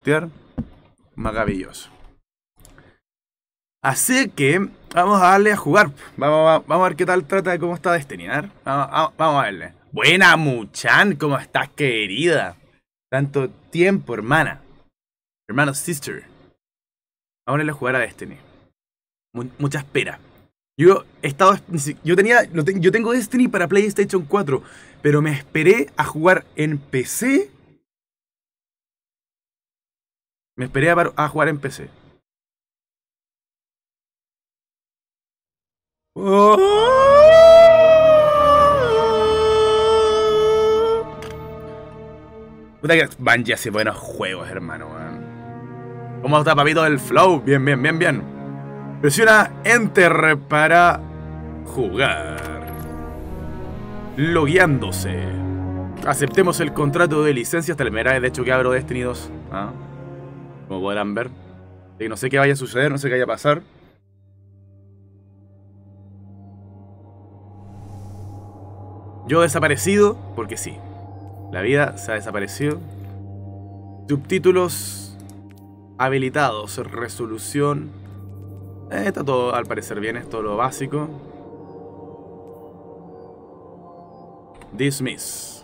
hostear. Maravilloso. Así que vamos a darle a jugar. Vamos a ver qué tal trata de cómo está Destiny. Vamos a verle. Buena, Muchan, ¿cómo estás, querida? Tanto tiempo, hermana. Hermano, sister. Vamos a irle a jugar a Destiny. Mucha espera. Yo tengo Destiny para PlayStation 4, pero me esperé a jugar en PC. Me esperé a jugar en PC. Puta que Bungie hace buenos juegos, hermano, man. ¿Cómo está, papito, el flow? Bien, bien, bien, bien. Presiona Enter para jugar. Logueándose. Aceptemos el contrato de licencia hasta la primera vez, de hecho, que abro Destiny 2. Como podrán ver. No sé qué vaya a suceder, no sé qué vaya a pasar. Yo desaparecido, porque sí. La vida se ha desaparecido. Subtítulos habilitados. Resolución. Está todo al parecer bien, es todo lo básico. Dismiss.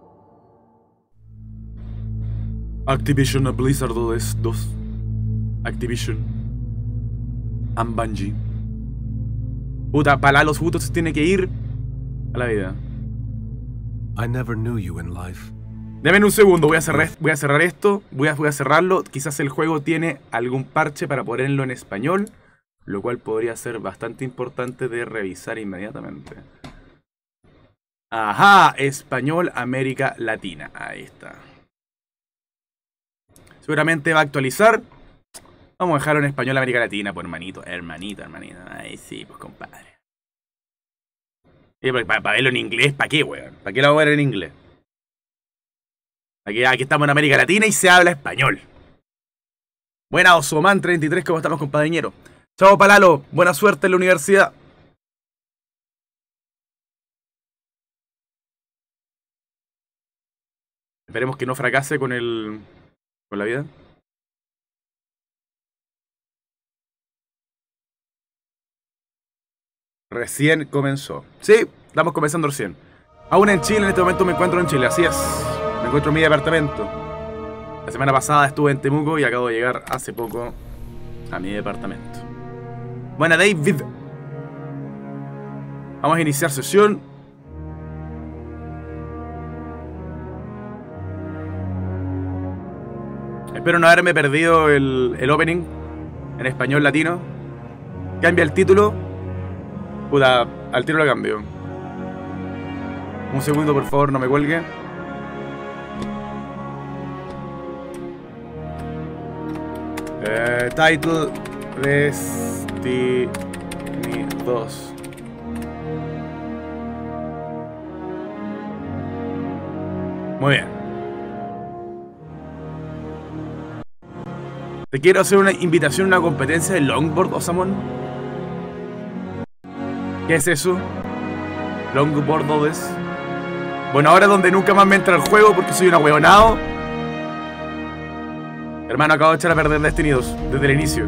Activision Blizzard 2. Activision. And Bungie. Puta, para los putos se tiene que ir a la vida. I never knew you in life. Deme un segundo, voy a cerrar esto, voy a cerrarlo. Quizás el juego tiene algún parche para ponerlo en español, lo cual podría ser bastante importante de revisar inmediatamente. Ajá, español América Latina, ahí está. Seguramente va a actualizar. Vamos a dejarlo en español América Latina, pues hermanito. Ahí sí, pues compadre. Para verlo en inglés, ¿para qué, weón? ¿Para qué lo voy a ver en inglés? Aquí estamos en América Latina y se habla español. Buena, Osoman 33, ¿cómo estamos, compañero? Chao, Palalo, buena suerte en la universidad. Esperemos que no fracase con la vida. Recién comenzó. Sí, estamos comenzando recién. Aún en Chile, en este momento me encuentro en Chile, así es. Me encuentro en mi departamento. La semana pasada estuve en Temuco y acabo de llegar hace poco a mi departamento. Buena, David. Vamos a iniciar sesión. Espero no haberme perdido el opening en español latino. Cambia el título. Puta, al tiro lo cambio. Un segundo, por favor, no me cuelgue. Title Destiny 2. Muy bien. Te quiero hacer una invitación a una competencia de longboard, Osamon. ¿Qué es eso? Longboard 2. Bueno, ahora es donde nunca más me entra el juego porque soy un ahueonado. Hermano, acabo de echar a perder Destiny 2 desde el inicio.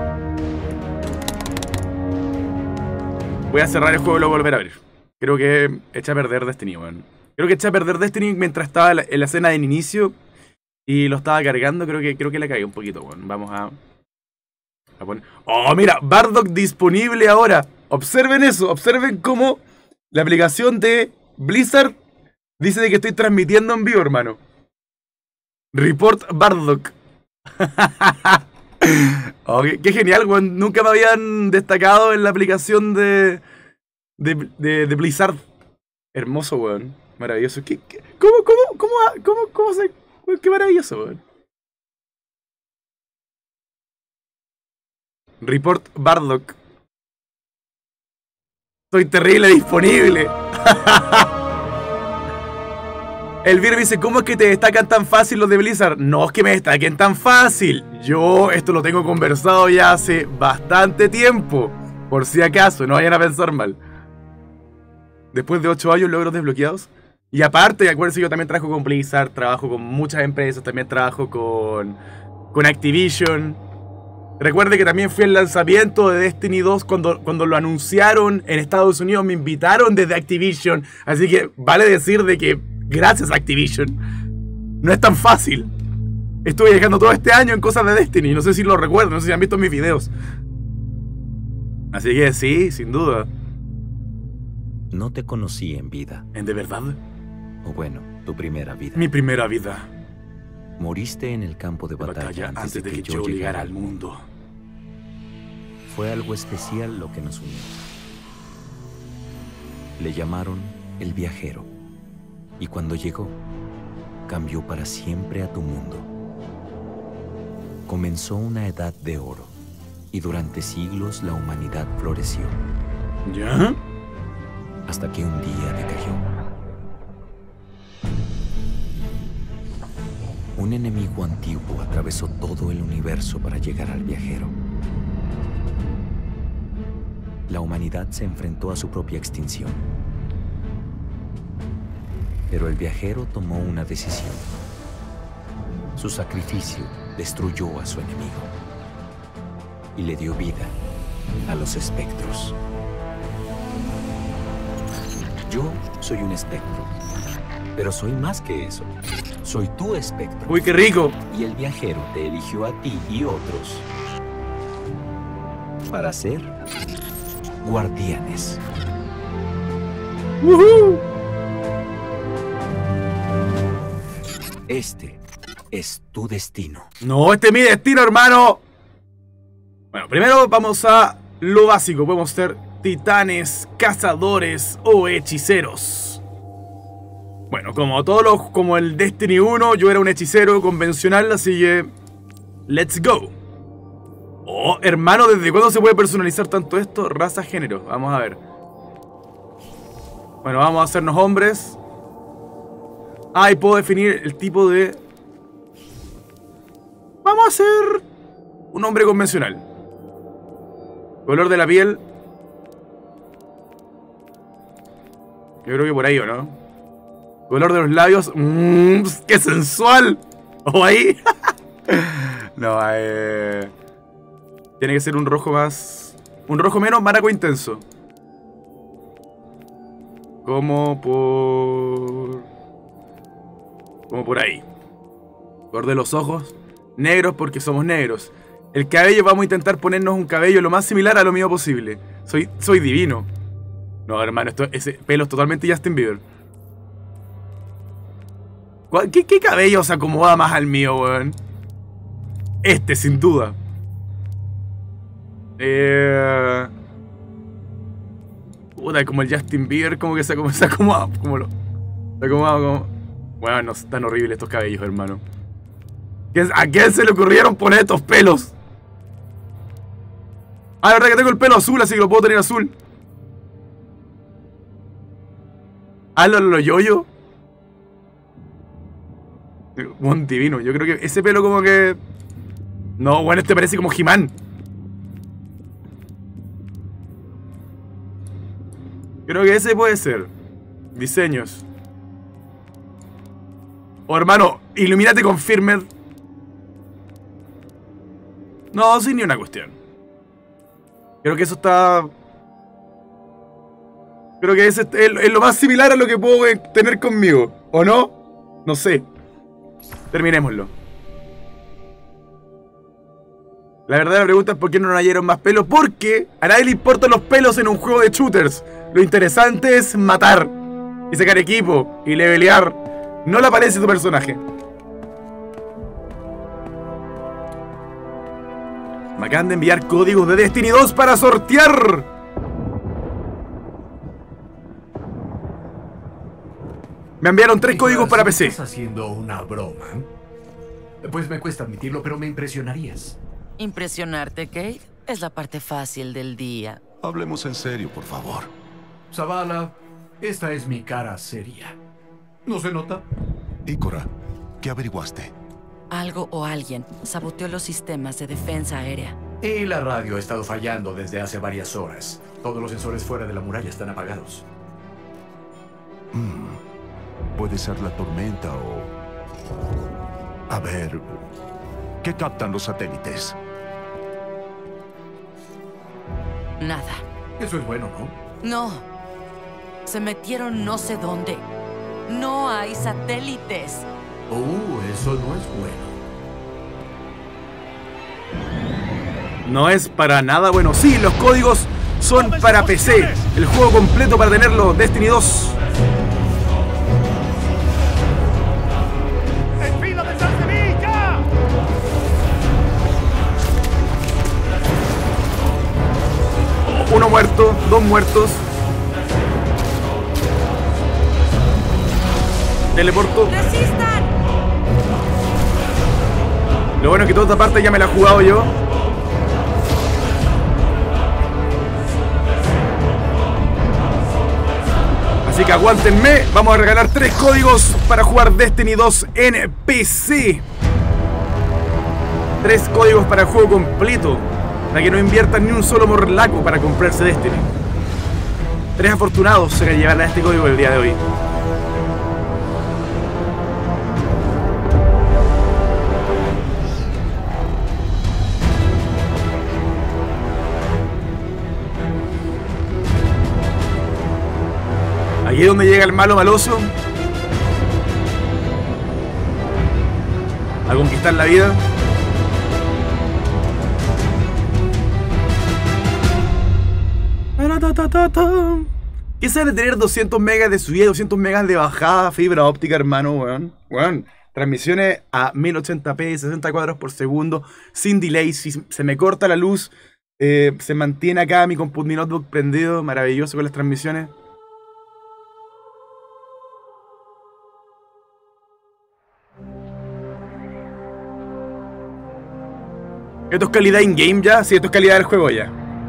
Voy a cerrar el juego y luego volver a ver. Creo que eché a perder Destiny, weón. Creo que eché a perder Destiny mientras estaba en la escena del inicio y lo estaba cargando. Creo que le cagué un poquito, weón. Vamos a poner... ¡Oh, mira! Bardock disponible ahora. Observen eso. Observen cómo la aplicación de Blizzard dice de que estoy transmitiendo en vivo, hermano. Report Bardock. Oh, qué genial, weón. Nunca me habían destacado en la aplicación de Blizzard. Hermoso, weón. Maravilloso. ¿Cómo se...? Qué maravilloso, weón. Report Bardock. Estoy terrible disponible. El Vir dice, ¿cómo es que te destacan tan fácil los de Blizzard? No es que me destaquen tan fácil. Yo esto lo tengo conversado ya hace bastante tiempo. Por si acaso, no vayan a pensar mal. Después de 8 años, logros desbloqueados. Y aparte, acuérdense, yo también trabajo con Blizzard, trabajo con muchas empresas, también trabajo con con Activision. Recuerde que también fui al lanzamiento de Destiny 2 cuando lo anunciaron en Estados Unidos. Me invitaron desde Activision. Así que vale decir de que gracias a Activision. No es tan fácil. Estuve dejando todo este año en cosas de Destiny. No sé si lo recuerdan, no sé si han visto mis videos. Así que sí, sin duda. No te conocí en vida. ¿En de verdad? O bueno, tu primera vida. Mi primera vida. Moriste en el campo de batalla antes de que yo llegara al mundo. Fue algo especial lo que nos unió. Le llamaron el viajero. Y cuando llegó, cambió para siempre a tu mundo. Comenzó una edad de oro. Y durante siglos la humanidad floreció. ¿Ya? Hasta que un día decayó. Un enemigo antiguo atravesó todo el universo para llegar al viajero. La humanidad se enfrentó a su propia extinción. Pero el viajero tomó una decisión. Su sacrificio destruyó a su enemigo y le dio vida a los espectros. Yo soy un espectro, pero soy más que eso. Soy tu espectro. ¡Uy, qué rico! Y el viajero te eligió a ti y otros para ser guardianes. ¡Woohoo! Este es tu destino. No, este es mi destino, hermano. Bueno, primero vamos a lo básico. Podemos ser titanes, cazadores o hechiceros. Bueno, como el Destiny 1, yo era un hechicero convencional, así que let's go. Oh, hermano, ¿desde cuándo se puede personalizar tanto esto? Raza, género. Vamos a ver. Bueno, vamos a hacernos hombres. Ah, y puedo definir el tipo de... Vamos a hacer un hombre convencional. Color de la piel. Yo creo que por ahí, ¿o no? Color de los labios. ¡Qué sensual! ¿O ahí? No, tiene que ser un rojo más... Un rojo menos maraco intenso. Como por ahí. Color de los ojos. Negros porque somos negros. El cabello, vamos a intentar ponernos un cabello lo más similar a lo mío posible. Soy divino. No, hermano, ese pelo es totalmente Justin Bieber. ¿Qué cabello se acomoda más al mío, weón? Este, sin duda. Puta, como el Justin Bieber, como que se acomoda. Se acomoda como... Bueno, no, están horribles estos cabellos, hermano. ¿A quién se le ocurrieron poner estos pelos? Ah, la verdad que tengo el pelo azul, así que lo puedo tener azul. Ah, lo yoyo. Un divino. Yo creo que ese pelo como que... No, bueno, este parece como He-Man. Creo que ese puede ser. Diseños. Oh, hermano, ilumínate con Firmer. No, sin ni una cuestión. Creo que eso está... Creo que ese es lo más similar a lo que puedo tener conmigo. ¿O no? No sé. Terminémoslo. La verdad la pregunta es por qué no añadieron más pelos. Porque a nadie le importan los pelos en un juego de shooters. Lo interesante es matar. Y sacar equipo. Y levelear. No le aparece tu personaje. Me acaban de enviar códigos de Destiny 2 para sortear. Me enviaron 3 códigos para PC. ¿Estás haciendo una broma? Pues me cuesta admitirlo, pero me impresionarías. Impresionarte, Kate, es la parte fácil del día. Hablemos en serio, por favor. Zavala, esta es mi cara seria. ¿No se nota? Ikora, ¿qué averiguaste? Algo o alguien saboteó los sistemas de defensa aérea. Y la radio ha estado fallando desde hace varias horas. Todos los sensores fuera de la muralla están apagados. Puede ser la tormenta o... A ver... ¿Qué captan los satélites? Nada. Eso es bueno, ¿no? No. Se metieron no sé dónde. No hay satélites. Eso no es bueno. No es para nada bueno. Sí, los códigos son para PC. El juego completo para tenerlo. Destiny 2. Uno muerto, dos muertos. Teleporto. ¡Resistan! Lo bueno es que toda esta parte ya me la he jugado yo. Así que aguántenme. Vamos a regalar 3 códigos para jugar Destiny 2 en PC. 3 códigos para el juego completo. Para que no inviertan ni un solo morlaco para comprarse Destiny. 3 afortunados se llevarán a este código el día de hoy. Aquí es donde llega el malo maloso a conquistar la vida. ¿Qué sale tener 200 megas de subida, 200 megas de bajada, fibra óptica, hermano, weón? Weón, transmisiones a 1080p, 60 cuadros por segundo, sin delay. Si se me corta la luz, se mantiene acá mi notebook prendido, maravilloso con las transmisiones. ¿Esto es calidad in-game ya? Sí, esto es calidad del juego ya.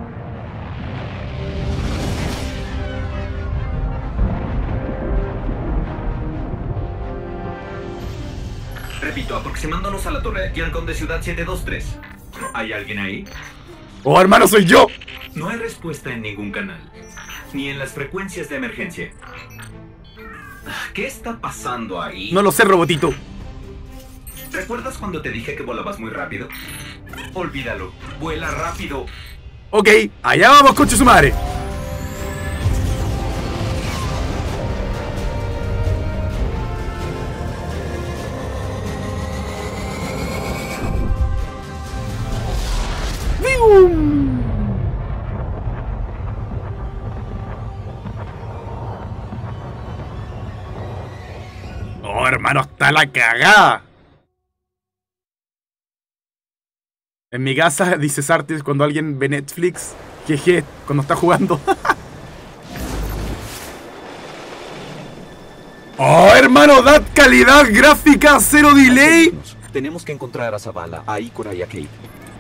Repito, aproximándonos a la torre, Yalcon de Ciudad 723. ¿Hay alguien ahí? ¡Oh, hermano, soy yo! No hay respuesta en ningún canal, ni en las frecuencias de emergencia. ¿Qué está pasando ahí? No lo sé, robotito. ¿Recuerdas cuando te dije que volabas muy rápido? Olvídalo, vuela rápido. Ok, allá vamos, conche su madre. Oh, hermano, está la cagada. En mi casa, dice Sartis, cuando alguien ve Netflix, jeje, cuando está jugando. Oh, hermano, da calidad gráfica, cero delay. Tenemos que encontrar a Zavala, a Ikora y a Kate.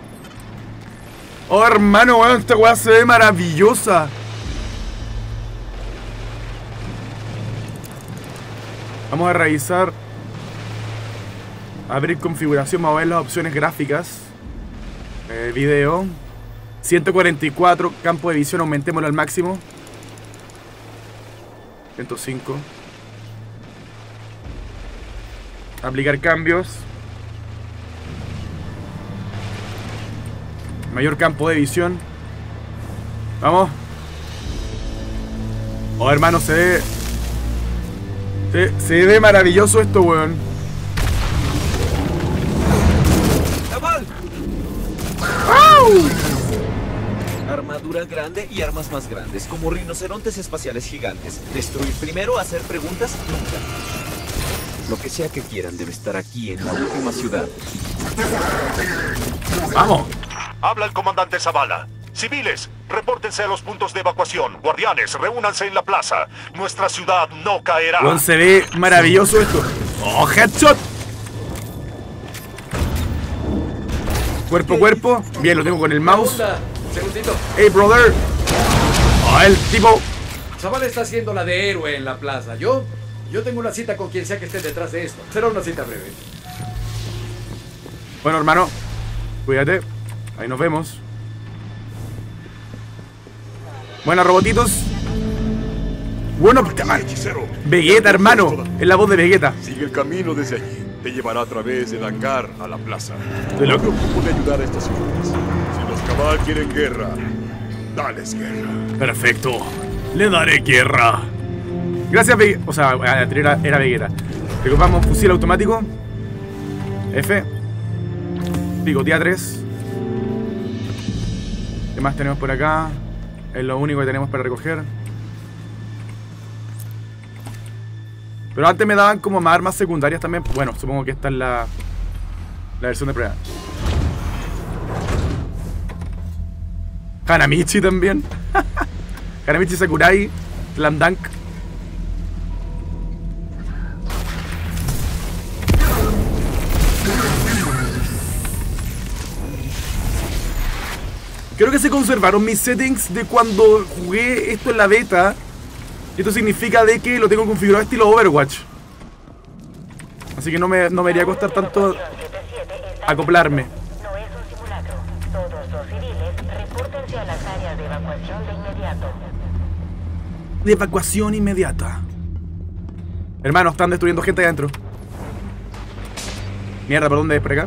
Oh, hermano, weón, esta weá se ve maravillosa. Vamos a revisar. Abrir configuración, vamos a ver las opciones gráficas. Video 144, campo de visión, aumentémoslo al máximo. 105. Aplicar cambios. Mayor campo de visión. Vamos. Oh, hermano, se ve maravilloso esto, weón. Armadura grande y armas más grandes, como rinocerontes espaciales gigantes. Destruir primero, hacer preguntas nunca. Lo que sea que quieran debe estar aquí en la última ciudad. ¡Vamos! Habla el comandante Zavala. Civiles, repórtense a los puntos de evacuación. Guardianes, reúnanse en la plaza. Nuestra ciudad no caerá. Weón, se ve maravilloso esto. ¡Oh, headshot! Cuerpo a cuerpo. Bien, lo tengo con el mouse. Segundito. Hey, brother. Oh, el tipo. Zavala está haciendo la de héroe en la plaza. Yo tengo una cita con quien sea que esté detrás de esto. Será una cita breve. Bueno, hermano, cuídate. Ahí nos vemos. Buenas, robotitos. Bueno, Hechicero. Vegeta, hermano. Es la voz de Vegeta. Sigue el camino desde allí. te llevará a través del hangar a la plaza. De No loco. me preocupo de ayudar a estos civiles. Si los Cabal quieren guerra, dales guerra. Perfecto. Le daré guerra. Gracias, Vegeta. O sea, la anterior era Vegeta. Recopamos fusil automático. F. Picotía 3. ¿Qué más tenemos por acá? Es lo único que tenemos para recoger. Pero antes me daban como más armas secundarias también. Bueno, supongo que esta es la versión de prueba. Hanamichi también. Hanamichi Sakurai. Slam Dunk. Creo que se conservaron mis settings de cuando jugué esto en la beta. Esto significa de que lo tengo configurado estilo Overwatch. Así que no me iría a costar tanto acoplarme. No es un simulacro. Todos los civiles, repórtense a las áreas de evacuación de inmediato. De evacuación inmediata. Hermano, están destruyendo gente ahí adentro. Mierda, ¿por dónde es? ¿Por acá?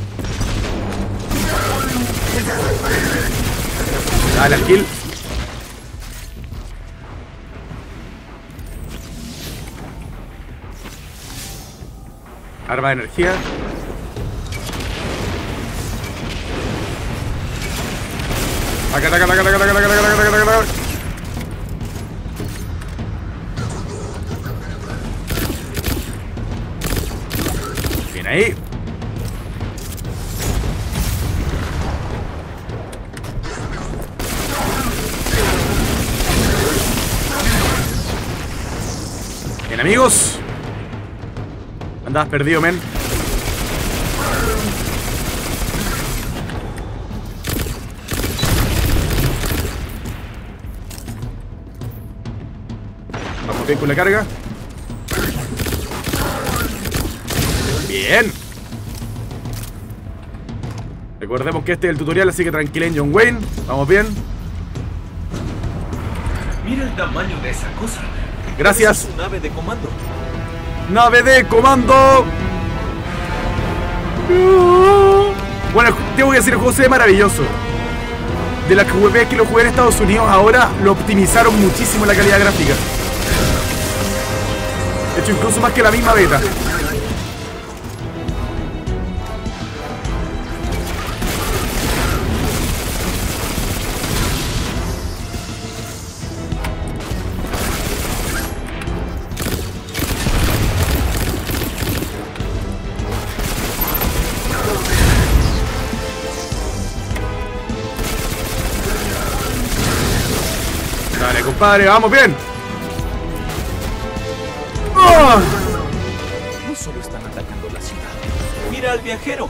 Dale al kill. Arma de energía. Acá, acá, acá, acá, acá, acá, acá, acá, acá, acá. Bien ahí. Bien, amigos. Andabas perdido, men. Vamos bien con la carga. Bien. Recordemos que este es el tutorial, así que tranquilen, John Wayne. Vamos bien. Mira el tamaño de esa cosa. Gracias. Es una nave de comando. ¡Nave de comando! Bueno, tengo que decir, el juego se ve maravilloso. De las veces que lo jugué en Estados Unidos, ahora lo optimizaron muchísimo la calidad gráfica. De hecho, incluso más que la misma beta. Dale, compadre, vamos bien. ¡Oh! No solo están atacando la ciudad. Mira al viajero.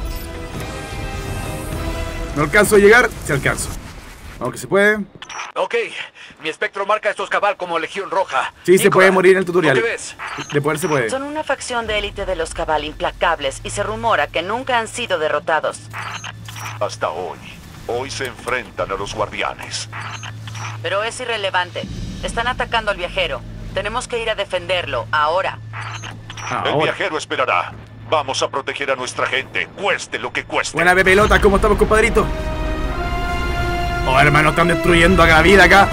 No alcanzo a llegar, se alcanzo. Aunque se puede. Ok, mi espectro marca a estos Cabal como Legión Roja. Sí, se puede morir en el tutorial. ¿Qué ves? De poder se puede. Son una facción de élite de los Cabal implacables y se rumora que nunca han sido derrotados. Hasta hoy. Hoy se enfrentan a los guardianes. Pero es irrelevante. Están atacando al viajero. Tenemos que ir a defenderlo, ahora. El Ahora. viajero esperará. Vamos a proteger a nuestra gente, cueste lo que cueste. Buena pelota, ¿cómo estamos, compadrito? Oh, hermano, están destruyendo a la vida acá.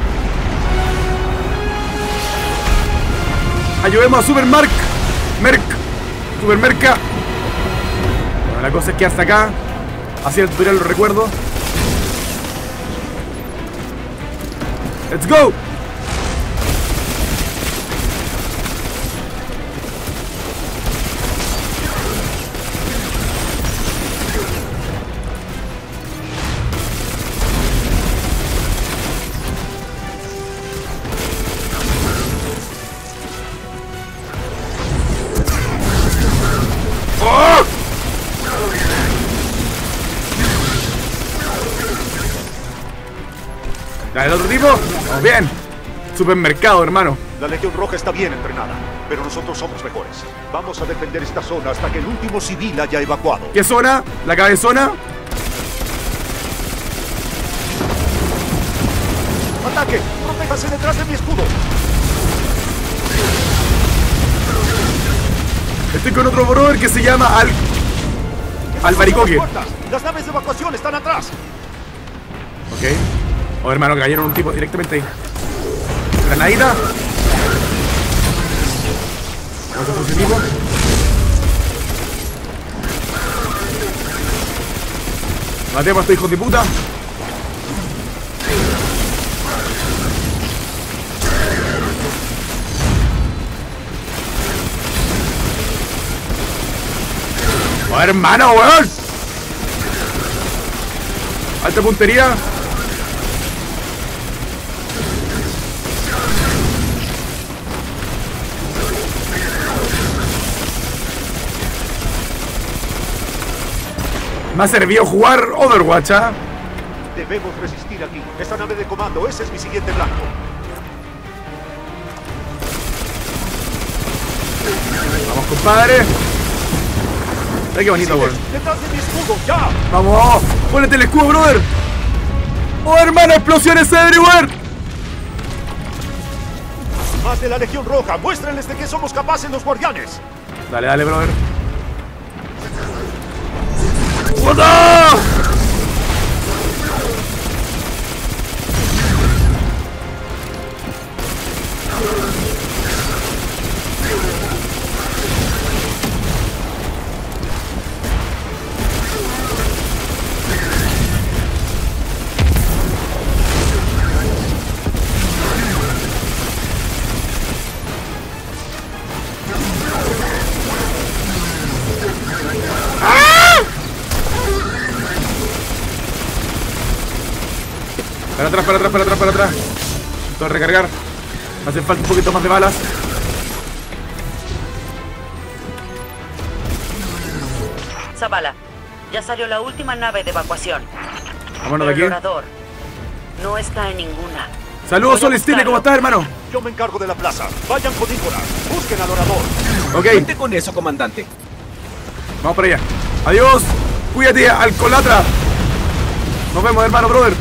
Ayudemos a Supermark. Supermerca. Bueno, la cosa es que hasta acá. Así el tutorial lo recuerdo. ¡Let's go! ¡Oh! Dale, el otro tipo. Vamos bien. Supermercado, hermano. La Legión Roja está bien entrenada, pero nosotros somos mejores. Vamos a defender esta zona hasta que el último civil haya evacuado. ¿Qué zona? ¿La cabezona? ¡Ataque! ¡Protéjase detrás de mi escudo! Estoy con otro brother que se llama Albaricoque. Las naves de evacuación están atrás. Ok. Oh, hermano, cayeron un tipo directamente ahí. Granadita. Vamos a ese tipo. Matemos a estos hijos de puta. Oh, hermano, weón. Alta puntería. Me ha servido jugar Overwatch, ¿ah? Debemos resistir aquí. Esta nave de comando, ese es mi siguiente blanco. Vamos, compadre. Ay, qué bonito, weón. ¡Detrás de mi escudo, ya! ¡Vamos! ¡Pónete el escudo, brother! ¡Oh, hermano! ¡Explosiones everywhere! Más de la Legión Roja. Muéstrenles de qué somos capaces los guardianes. Dale, dale, brother. ¡Puta! Para atrás. Todo recargar. Me hace falta un poquito más de balas. Zavala, ya salió la última nave de evacuación. Vámonos de aquí. El orador no está en ninguna. Saludos, Voy a Solestine, buscarlo. ¿cómo estás, hermano? Yo me encargo de la plaza. Vayan con Nicolás. Busquen al orador. Ok, Cuente con eso, comandante. vamos para allá. Adiós. Cuídate, alcoholatra. Nos vemos, hermano, brother.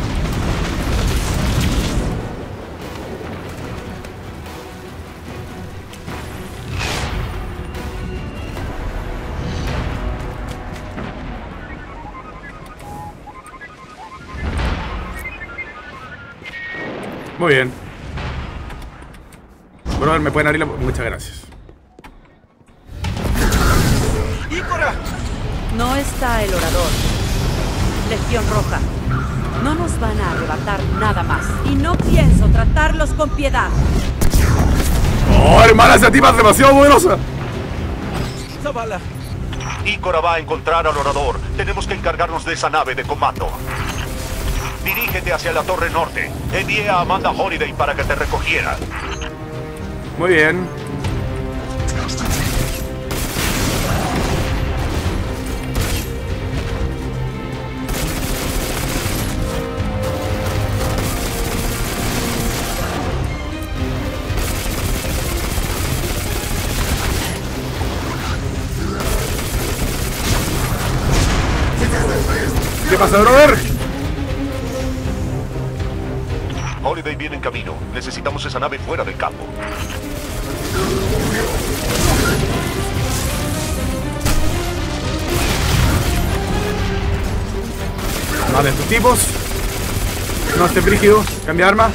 Muy bien. Brother, me pueden abrir la... Muchas gracias. ¡Ícora! No está el orador. Legión Roja. No nos van a arrebatar nada más. Y no pienso tratarlos con piedad. Oh, hermana, esa tipa es demasiado poderosa. Zavala. Ícora va a encontrar al orador. Tenemos que encargarnos de esa nave de comando. Dirígete hacia la torre norte. Envié a Amanda Holiday para que te recogiera. Muy bien. ¿Qué pasa, brother? Holiday viene en camino. Necesitamos esa nave fuera del campo. Vale, estos tipos. No, este brígido. Cambia de arma.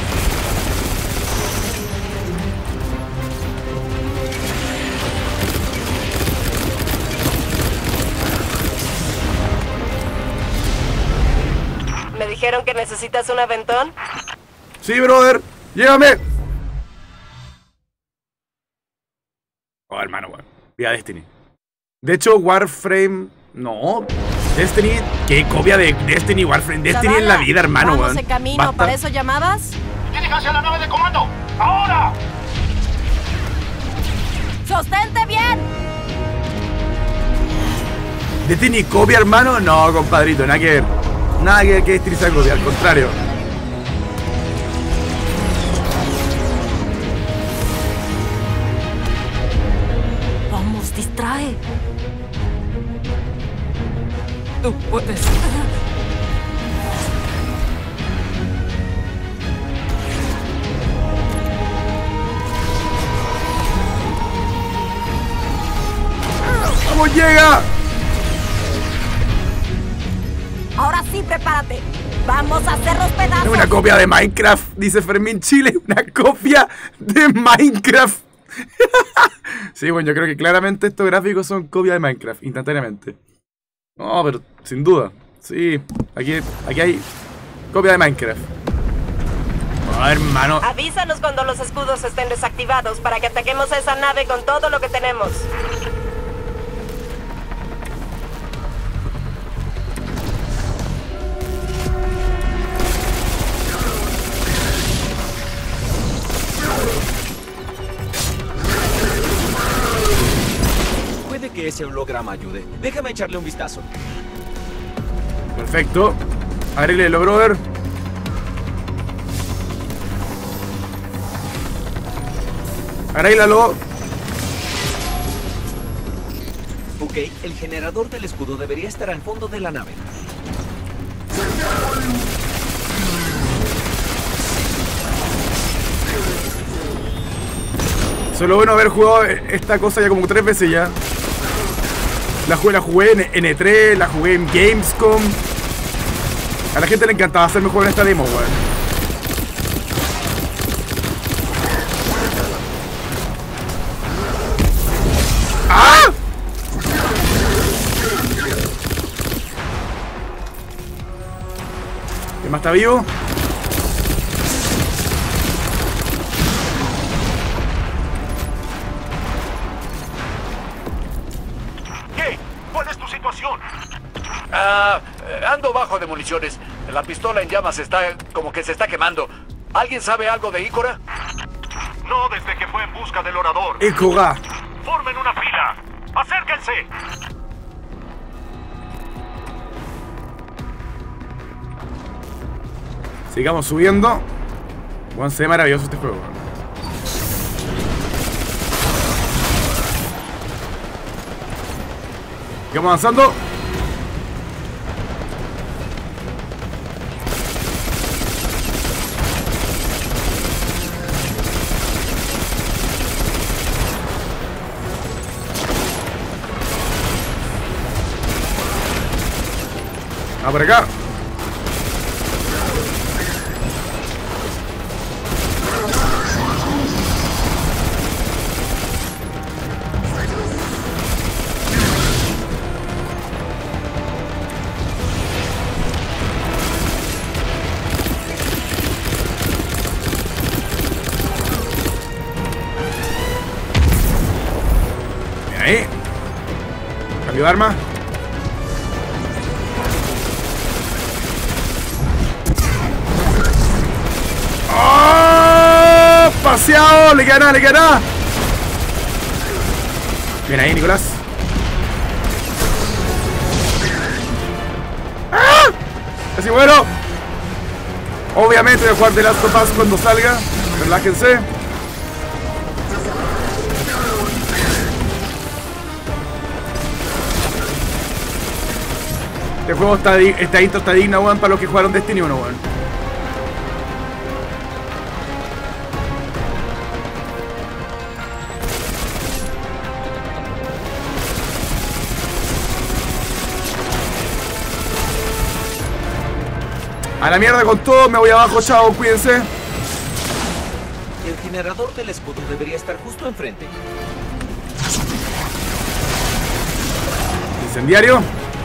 ¿Me dijeron que necesitas un aventón? Sí, brother. Llévame. Oh, hermano, weón. Vi a Destiny. De hecho, Warframe... No. Destiny... ¿Qué copia de Destiny, Warframe? Destiny en la vida, hermano, Vamos weón. en camino. Basta. ¿Para eso llamabas? ¡Diríjase a la nave de comando! ¡Ahora! ¡Sostente bien! ¿Destiny copia, hermano? No, compadrito, nada que ver. Nada que ver que Destiny sea copia, al contrario. Vamos, distrae. Tú puedes. llega! Ahora sí, prepárate. Vamos a hacerlos Es pedazos. una copia de Minecraft, dice Fermín Chile. Una copia de Minecraft. Sí, bueno, yo creo que claramente estos gráficos son copias de Minecraft, instantáneamente. No, pero sin duda. Sí, aquí hay copia de Minecraft. Oh, hermano. Avísanos cuando los escudos estén desactivados para que ataquemos a esa nave con todo lo que tenemos. Puede que ese holograma ayude. Déjame echarle un vistazo. Perfecto. Arréglelo, brother. Arréglalo. Ok, el generador del escudo debería estar al fondo de la nave. Solo bueno haber jugado esta cosa ya como 3 veces ya. La jugué en E3, la jugué en Gamescom. A la gente le encantaba hacerme jugar en esta demo, weón. ¡Ah! ¿Quién más está vivo? ¿Qué? ¿Cuál es tu situación? Ando bajo de municiones. La pistola en llamas está como que se está quemando. ¿Alguien sabe algo de Ícora? No desde que fue en busca del orador. Ícora. Formen una fila. ¡Acérquense! Sigamos subiendo. Bueno, se ve maravilloso este juego. Sigamos avanzando. Ah, por acá. Bien ahí. Cambio de arma. ¡Oh! ¡Paseado! ¡Le queda nada, le queda nada! Bien ahí, Nicolás. ¡Ah! Casi bueno. Obviamente voy a jugar The Last of Us cuando salga. Relájense. Este juego esta intro está digna, weón, para los que jugaron Destiny 1, weón. A la mierda con todo, me voy abajo, chao, cuídense. El generador del escudo debería estar justo enfrente. Incendiario.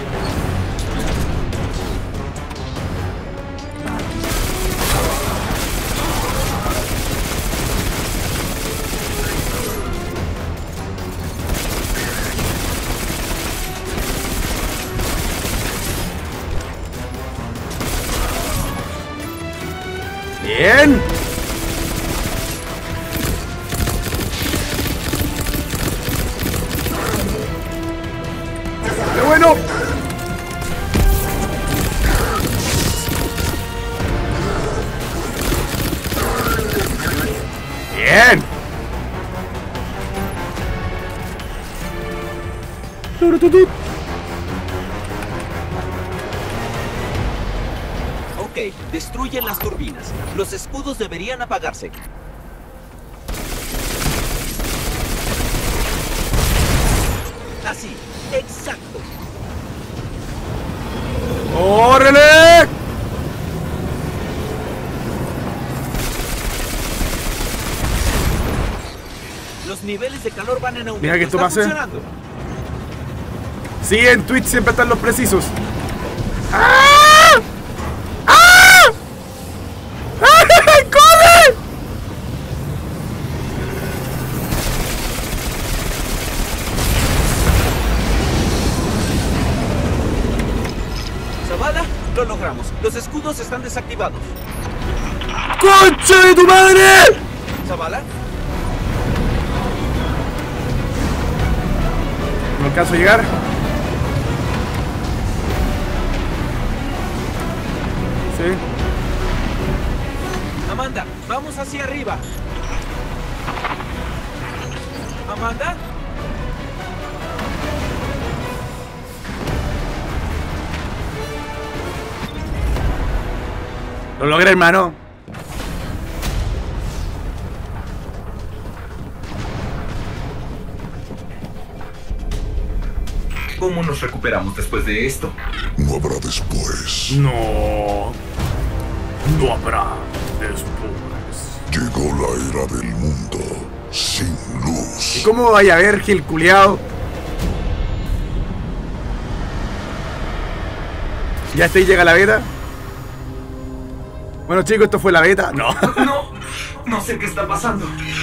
Bien. ¡Qué bueno! Bien. Ok, destruyen las turbinas. Los escudos deberían apagarse. Así, exacto. ¡Órale! Los niveles de calor van en aumento. Mira que esto Está pase. funcionando. Sí, en Twitch siempre están los precisos. ¡Ah! ¡Ah! ¡Ah! ¡Corre! Zavala, lo logramos. Los escudos están desactivados. ¡Concha de tu madre! Zavala, No alcanzo a llegar. Sí. Amanda, vamos hacia arriba. Amanda, Lo logré, hermano. ¿Cómo nos recuperamos después de esto? No habrá después. No. No habrá después. Llegó la era del mundo sin luz. ¿Y cómo vaya a ver, Gil culiao? ¿Ya hasta ahí llega la beta? Bueno, chicos, esto fue la beta. No. No sé qué está pasando.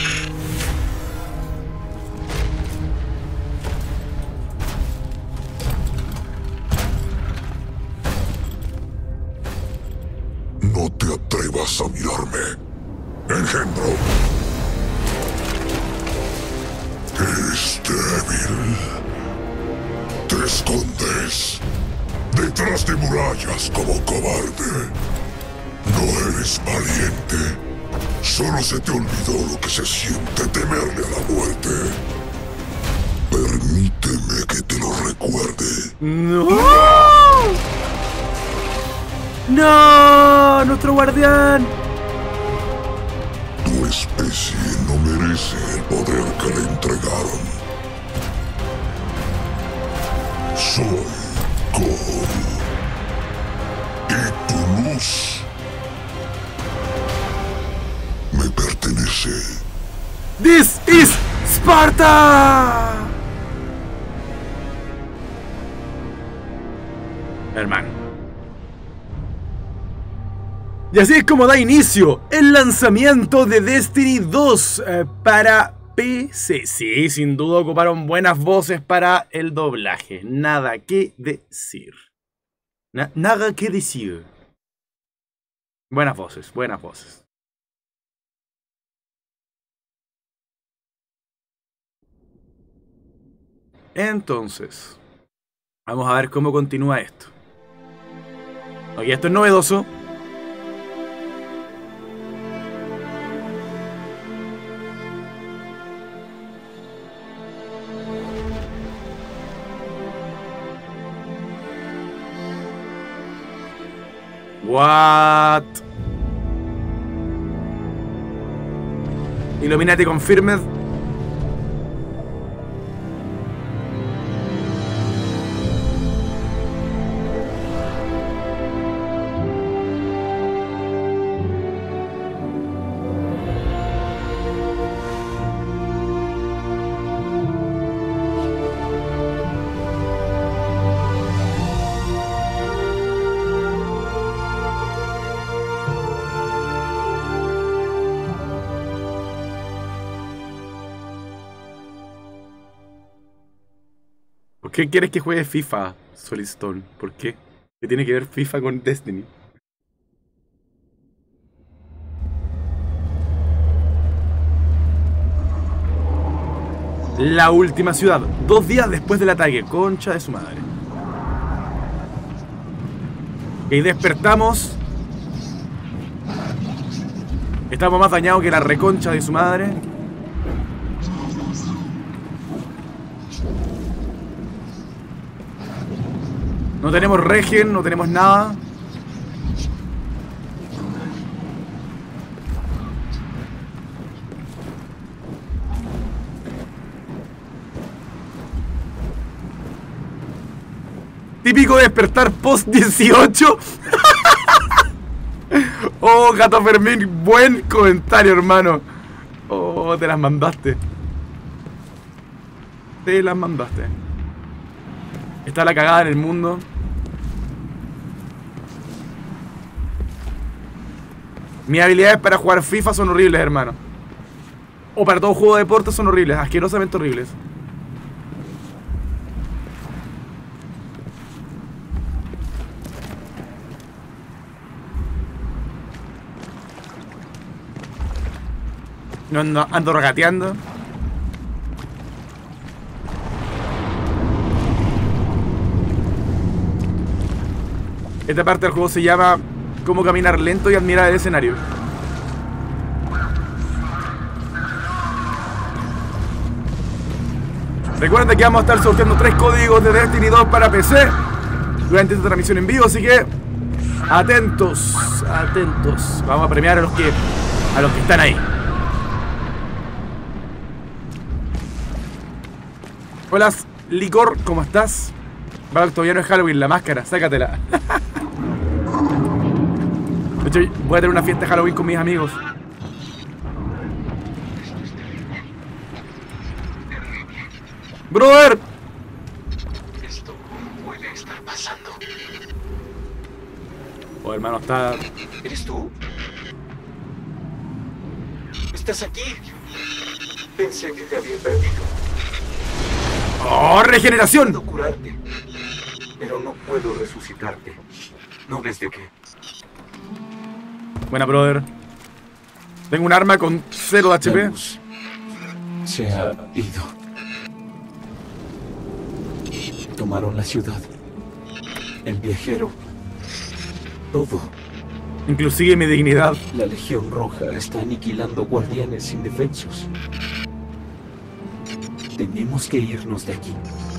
No te atrevas a mirarme, engendro. Eres débil. Te escondes detrás de murallas como cobarde. No eres valiente. Solo se te olvidó lo que se siente temerle a la muerte. Permíteme que te lo recuerde. ¡No! ¡No! ¡Nuestro guardián! Tu especie no merece el poder que le entregaron. Soy Cole. Y tu luz me pertenece. ¡This is Sparta! Hermano. Y así es como da inicio el lanzamiento de Destiny 2 para PC. Sí, sin duda ocuparon buenas voces para el doblaje. Nada que decir. Nada que decir. Buenas voces, buenas voces. Entonces, vamos a ver cómo continúa esto. Ok, esto es novedoso. What? Illuminati confirmed. ¿Por qué quieres que juegue FIFA, Solid Stone? ¿Por qué? ¿Qué tiene que ver FIFA con Destiny? La última ciudad, 2 días después del ataque, concha de su madre. Y despertamos. Estamos más dañados que la reconcha de su madre. No tenemos regen, no tenemos nada. Típico despertar post 18. Oh, Gato Fermín, buen comentario, hermano. Oh, te las mandaste. Te las mandaste. Está la cagada en el mundo. Mis habilidades para jugar FIFA son horribles, hermano. O para todo juego de deporte son horribles, asquerosamente horribles. No ando regateando. Esta parte del juego se llama cómo caminar lento y admirar el escenario. Recuerden que vamos a estar sorteando 3 códigos de Destiny 2 para PC durante esta transmisión en vivo, así que atentos, atentos. Vamos a premiar a los que están ahí. Hola, Licor, ¿cómo estás? Vale, todavía no es Halloween, la máscara, sácatela. De hecho, voy a tener una fiesta de Halloween con mis amigos. ¡Brother! Esto puede estar pasando. Oh, hermano, está... ¿Eres tú? ¿Estás aquí? Pensé que te había perdido. ¡Oh, regeneración! Puedo curarte, pero no puedo resucitarte. ¿No ves de qué? Buena, brother. Tengo un arma con 0 de HP. La luz se ha ido. Tomaron la ciudad. El viajero. Todo. Inclusive mi dignidad. La Legión Roja está aniquilando guardianes indefensos. Tenemos que irnos de aquí.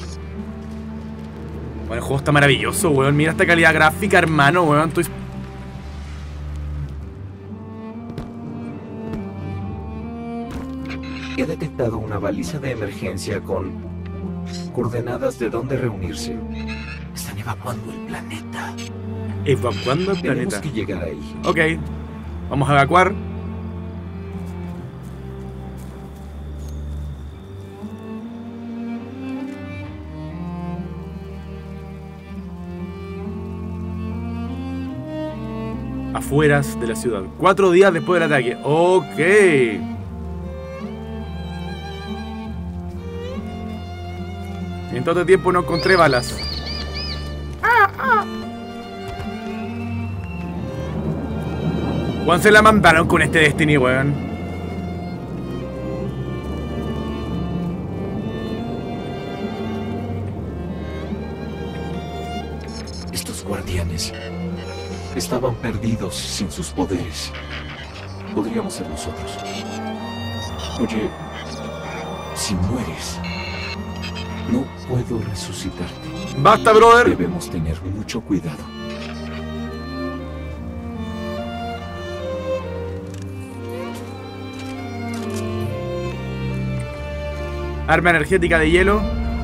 Bueno, el juego está maravilloso, weón. Mira esta calidad gráfica, hermano, weón. Estoy... He detectado una baliza de emergencia con coordenadas de dónde reunirse. Están evacuando el planeta. Evacuando el Tenemos planeta. que llegar ahí. Ok. Vamos a evacuar. Afueras de la ciudad. 4 días después del ataque. Ok. En todo este tiempo no encontré balas. ¿Cuándo se la mandaron con este Destiny, weón? Estos guardianes estaban perdidos sin sus poderes. Podríamos ser nosotros. Oye, si mueres, no puedo resucitarte. Basta, brother. Debemos tener mucho cuidado. Arma energética de hielo.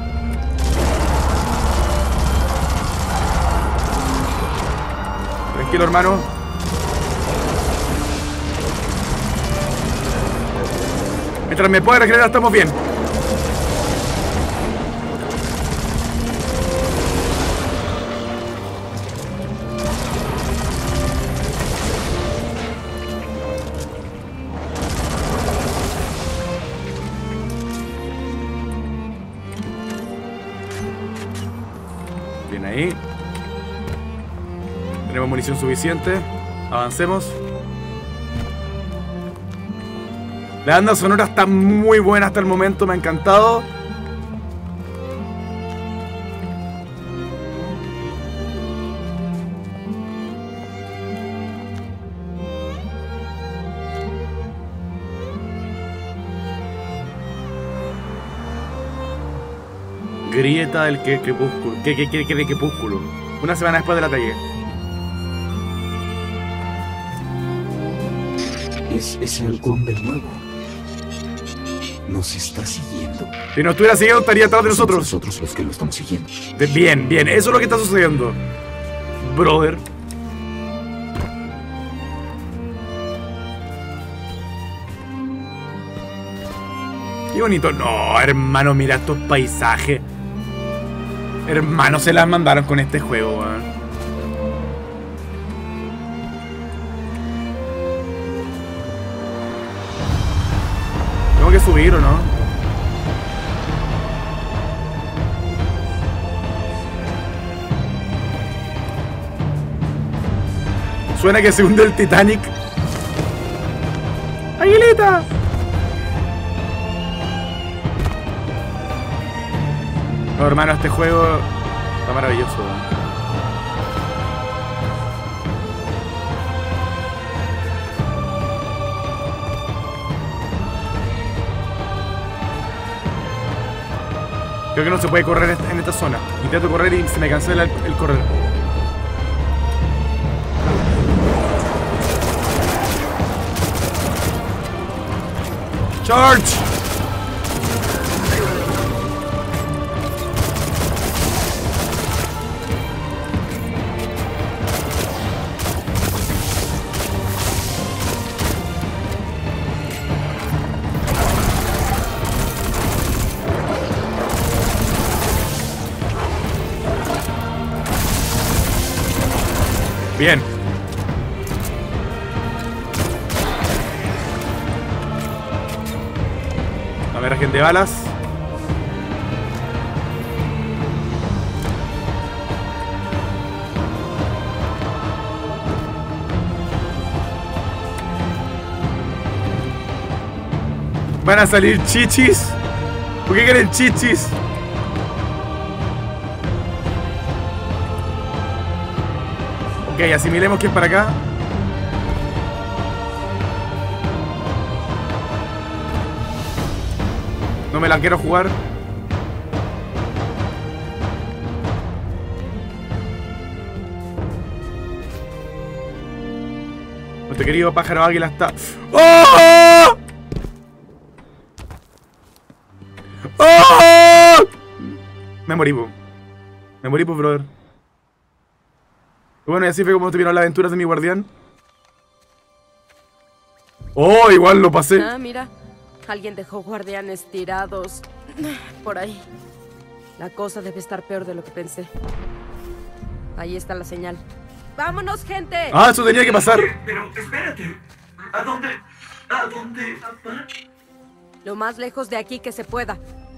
Tranquilo, hermano. Mientras me pueda regenerar estamos bien. Bien ahí. Tenemos munición suficiente. Avancemos. La banda sonora está muy buena hasta el momento, me ha encantado. Grieta del crepúsculo. ¿Qué crepúsculo? Una semana después del ataque. Es el halcón de nuevo. Nos está siguiendo. Si no estuviera siguiendo, estaría atrás de nosotros. Nosotros los que lo estamos siguiendo. Bien, bien, eso es lo que está sucediendo, brother. Qué bonito. No, hermano, mira estos paisajes. Hermano, se las mandaron con este juego, weón. Tengo que subir, ¿o no? Suena que se hunde el Titanic. ¡Aguilita! No, hermano, este juego está maravilloso. Creo que no se puede correr en esta zona. Intento correr y se me cancela el correr. ¡Charge! Bien. A ver, agente de balas. Van a salir chichis. ¿Por qué quieren chichis? Ok, asimilemos que es para acá. No me la quiero jugar. Nuestro querido pájaro águila está... ¡Oh! ¡Oh! Me morí, po. Me morí, po, brother. Bueno, y así fue como terminaron las aventuras de mi guardián. Oh, igual lo pasé. Ah, mira. Alguien dejó guardianes tirados por ahí. La cosa debe estar peor de lo que pensé. Ahí está la señal. ¡Vámonos, gente! Ah, eso tenía que pasar. Pero espérate. ¿A dónde? ¿A dónde? Lo más lejos de aquí que se pueda.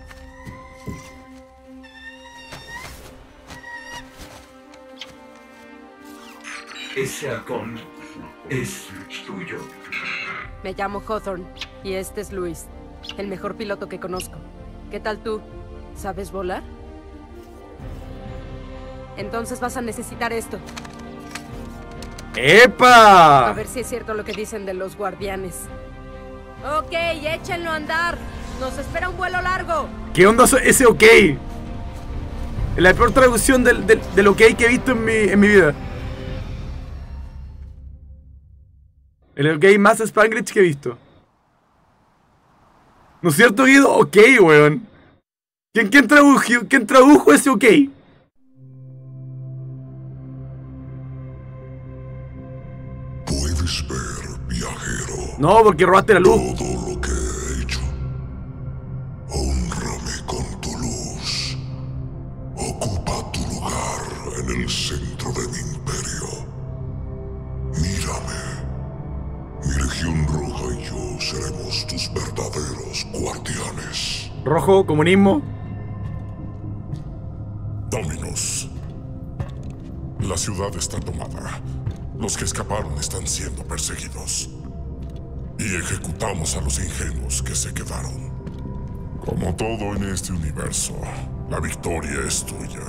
Ese halcón es tuyo. Me llamo Hawthorne y este es Luis, el mejor piloto que conozco. ¿Qué tal tú? ¿Sabes volar? Entonces vas a necesitar esto. ¡Epa! A ver si es cierto lo que dicen de los guardianes. Ok, échenlo a andar. Nos espera un vuelo largo. ¿Qué onda ese ok? La peor traducción del ok que he visto en mi vida. El ok más Spanglish que he visto. ¿No es cierto, Guido? Ok, weón. ¿Quién tradujo ese ok? Puedes ver, viajero. No, porque robaste la luz. Todo lo que he hecho. Hónrame con tu luz. Ocupa tu lugar en el centro de mi imperio. Mírame. Mi Legión Roja y yo seremos tus verdaderos guardianes. Rojo, comunismo. Dominus. La ciudad está tomada. Los que escaparon están siendo perseguidos. Y ejecutamos a los ingenuos que se quedaron. Como todo en este universo, la victoria es tuya.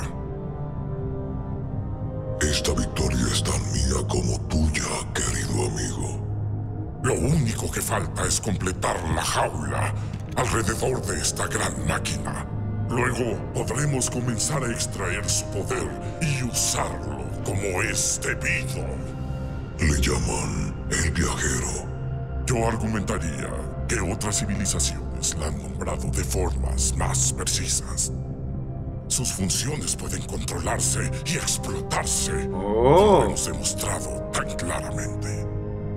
Esta victoria es tan mía como tuya, querido amigo. Lo único que falta es completar la jaula alrededor de esta gran máquina. Luego podremos comenzar a extraer su poder y usarlo como es debido. Le llaman el viajero. Yo argumentaría que otras civilizaciones Guardianes la han nombrado de formas más precisas. Sus funciones pueden controlarse y explotarse, como hemos demostrado tan claramente.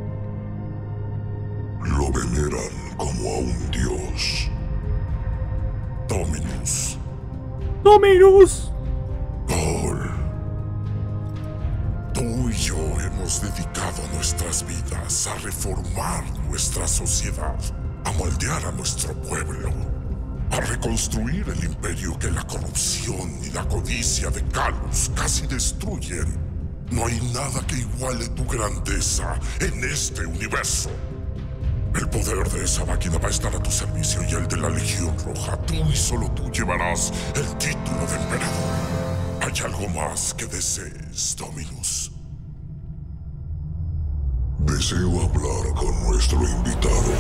Lo veneran como a un dios. Dominus. ¡Dominus! Paul. Tú y yo hemos dedicado nuestras vidas a reformar nuestra sociedad, a moldear a nuestro pueblo, a reconstruir el imperio que la corrupción y la codicia de Calus casi destruyen. No hay nada que iguale tu grandeza en este universo. El poder de esa máquina va a estar a tu servicio y el de la Legión Roja. Tú y solo tú llevarás el título de emperador. ¿Hay algo más que desees, Dominus? Deseo hablar con nuestro invitado.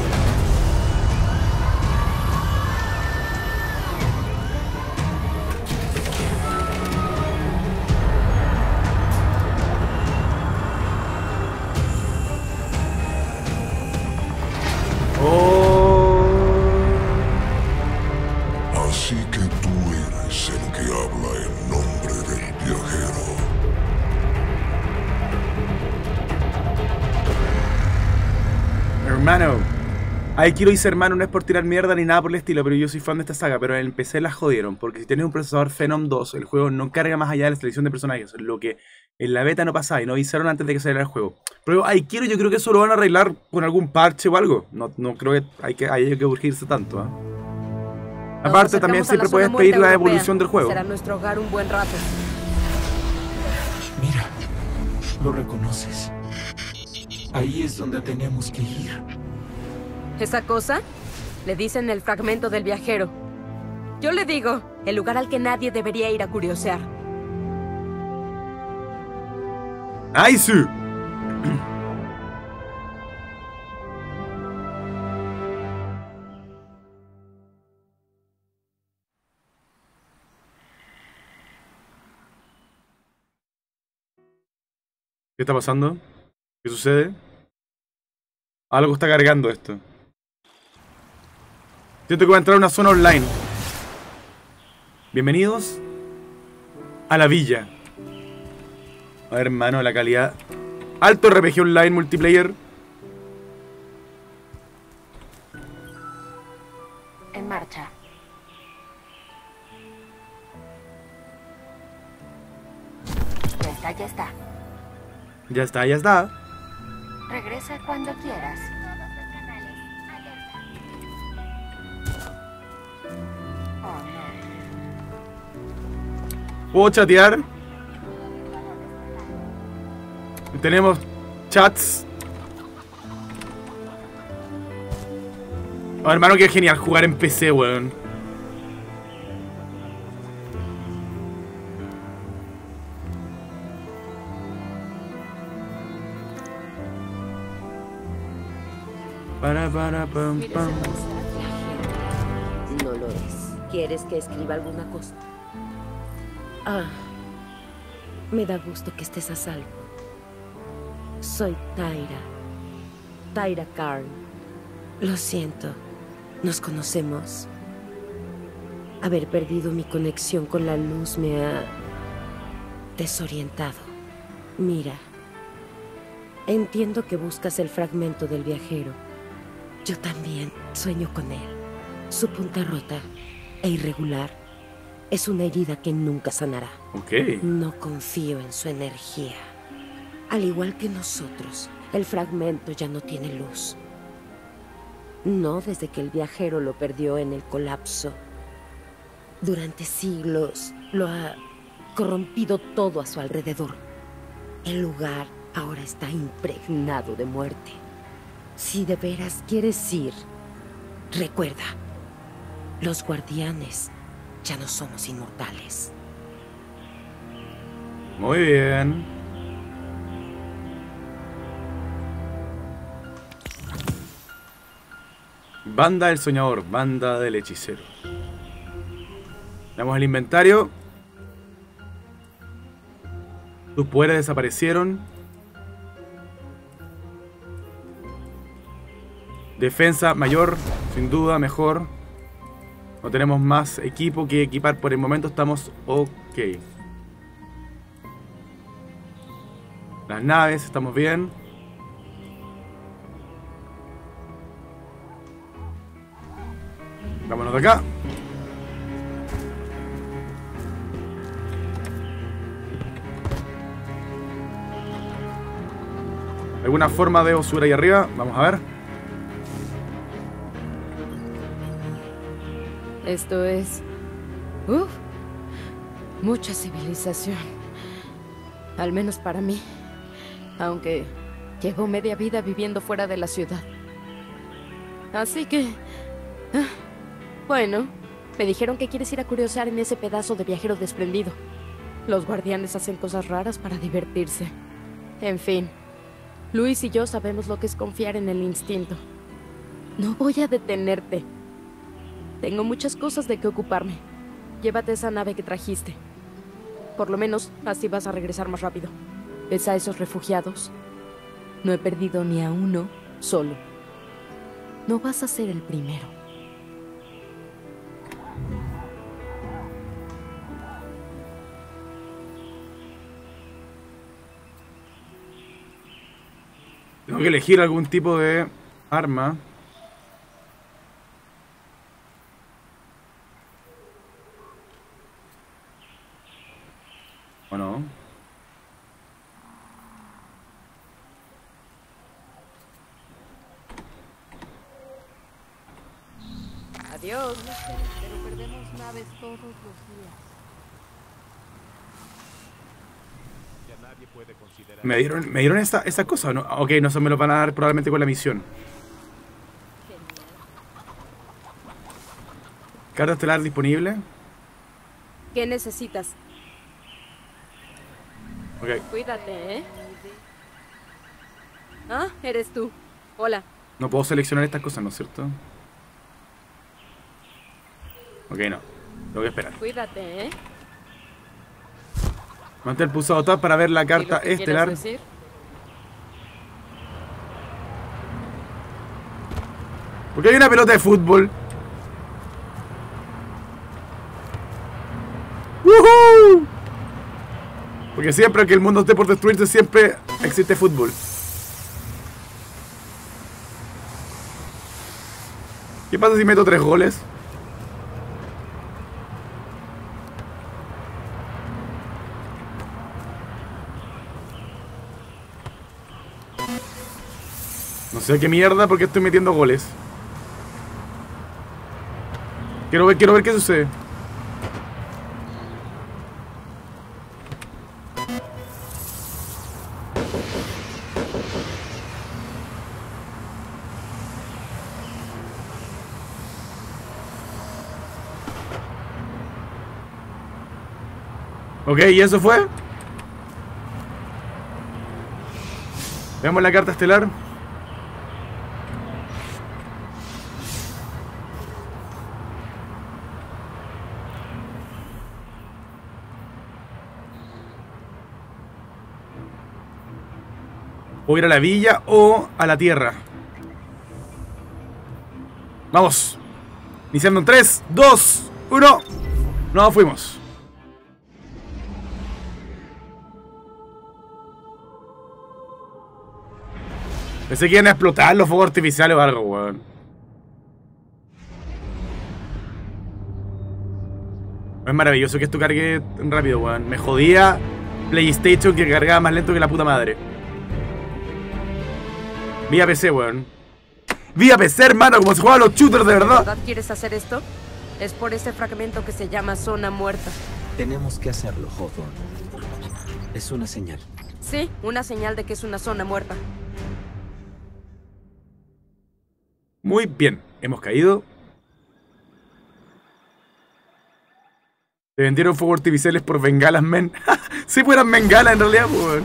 Así que tú eres el que habla en nombre del viajero. Hermano. Aikido dice, hermano, no es por tirar mierda ni nada por el estilo, pero yo soy fan de esta saga, pero en el PC la jodieron, porque si tienes un procesador Phenom 2, el juego no carga más allá de la selección de personajes, lo que en la beta no pasaba y no avisaron antes de que saliera el juego. Pero Aikido yo creo que eso lo van a arreglar con algún parche o algo. No creo que haya que urgirse tanto, ¿eh? Aparte, también siempre puedes pedir la evolución del juego. Será nuestro hogar un buen rato. Mira, lo reconoces. Ahí es donde tenemos que ir. ¿Esa cosa? Le dicen el fragmento del viajero. Yo le digo, el lugar al que nadie debería ir a curiosear. ¡Ay, sí! ¿Qué está pasando? ¿Qué sucede? Algo está cargando esto. Siento que voy a entrar a una zona online. Bienvenidos a la villa. A ver, hermano, la calidad. Alto RPG Online multiplayer. En marcha. Ya está, ya está. Ya está, ya está. Regresa cuando quieras. Oh, no. ¿Puedo chatear? Tenemos chats. Oh, hermano, qué genial jugar en PC, weón. Pam, pam. No lo es. ¿Quieres que escriba alguna cosa? Ah, me da gusto que estés a salvo. Soy Tyra Karn. Lo siento, nos conocemos. Haber perdido mi conexión con la luz me ha desorientado. Mira, entiendo que buscas el fragmento del viajero. Yo también sueño con él. Su punta rota e irregular es una herida que nunca sanará. Ok. No confío en su energía. Al igual que nosotros, el fragmento ya no tiene luz. No desde que el viajero lo perdió en el colapso. Durante siglos lo ha corrompido todo a su alrededor. El lugar ahora está impregnado de muerte. Si de veras quieres ir, recuerda, los guardianes ya no somos inmortales. Muy bien. Banda del soñador, banda del hechicero. Damos el inventario. Tus poderes desaparecieron. Defensa mayor, sin duda, mejor. No tenemos más equipo que equipar por el momento, estamos ok. Las naves, estamos bien. Vámonos de acá. ¿Alguna forma de subir ahí arriba? Vamos a ver. Esto es... mucha civilización. Al menos para mí. Aunque llevo media vida viviendo fuera de la ciudad. Así que... bueno, me dijeron que quieres ir a curiosear en ese pedazo de viajero desprendido. Los guardianes hacen cosas raras para divertirse. En fin, Luis y yo sabemos lo que es confiar en el instinto. No voy a detenerte. Tengo muchas cosas de que ocuparme. Llévate esa nave que trajiste. Por lo menos, así vas a regresar más rápido. ¿Ves a esos refugiados? No he perdido ni a uno solo. No vas a ser el primero. Tengo que elegir algún tipo de arma. ¿O no? Adiós. Pero perdemos naves todos los días. Me dieron esa cosa, ¿no? Ok, no se me lo van a dar probablemente con la misión. Carta estelar disponible. ¿Qué necesitas? Ok. Cuídate, ¿eh? Ah, eres tú. Hola. No puedo seleccionar estas cosas, ¿no es cierto? Ok, no. Tengo que esperar. Cuídate, ¿eh? Mantén pulsado tab para ver la carta ¿Qué estelar. quieres decir? ¿Por qué hay una pelota de fútbol? ¡Woohoo! Porque siempre que el mundo esté por destruirse, siempre existe fútbol. ¿Qué pasa si meto 3 goles? No sé qué mierda porque estoy metiendo goles. Quiero ver qué sucede. Ok, ¿y eso fue? Veamos la carta estelar. O ir a la villa o a la tierra. Vamos. Iniciando en 3, 2, 1. Nos fuimos. Pensé que iban a explotar los fuegos artificiales o algo, weón. Es maravilloso que esto cargue rápido, weón. Me jodía PlayStation que cargaba más lento que la puta madre. Vía PC, weón. Vía PC, hermano, como se juegan los shooters de verdad. ¿De verdad quieres hacer esto? Es por ese fragmento que se llama zona muerta. Tenemos que hacerlo, Hawthorne. Es una señal. Sí, una señal de que es una zona muerta. Muy bien, hemos caído. Se vendieron fuegos artificiales por bengalas, men. Si fueran bengalas en realidad, weón.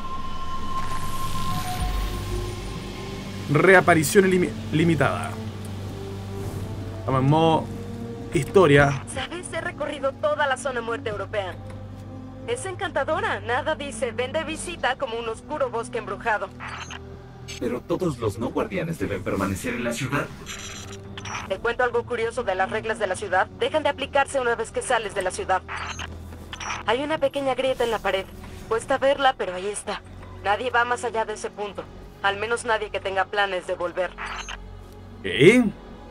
Reaparición limitada. Vamos en modo historia. ¿Sabes? He recorrido toda la zona muerta europea. Es encantadora. Nada dice ven de visita como un oscuro bosque embrujado. Pero todos los no guardianes deben permanecer en la ciudad. Te cuento algo curioso de las reglas de la ciudad. Dejan de aplicarse una vez que sales de la ciudad. Hay una pequeña grieta en la pared. Cuesta verla, pero ahí está. Nadie va más allá de ese punto. Al menos nadie que tenga planes de volver. ¿Qué?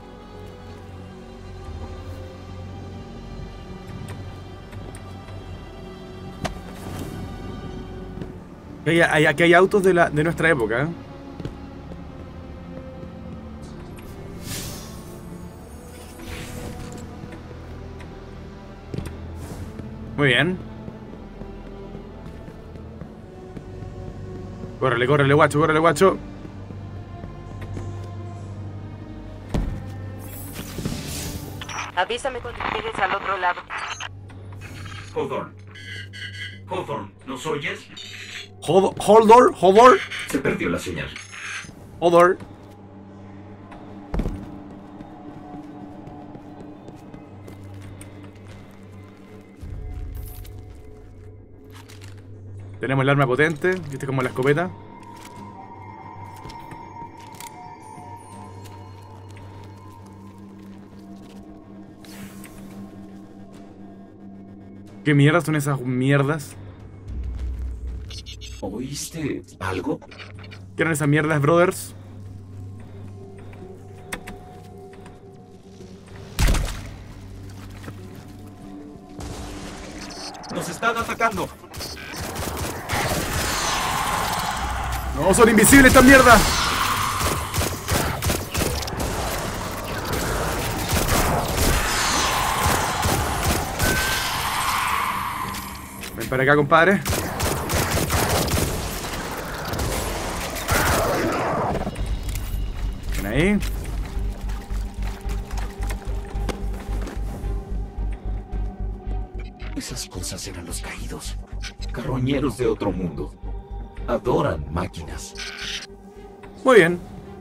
Aquí hay autos de nuestra época, ¿eh? Muy bien. Córrele, córrele, guacho, córrele, guacho. Avísame cuando llegues al otro lado. Hawthorne. Hawthorne, ¿nos oyes? Hold. Se perdió la señal. Hold. Tenemos el arma potente, viste como la escopeta. ¿Qué mierdas son esas mierdas? ¿Oíste algo? ¿Qué eran esas mierdas, brothers? ¡Nos están atacando! ¡No, son invisibles estas mierdas! Ven para acá, compadre. Ven ahí. Esas cosas eran los caídos. Carroñeros de otro mundo. Adoran máquinas. Muy bien.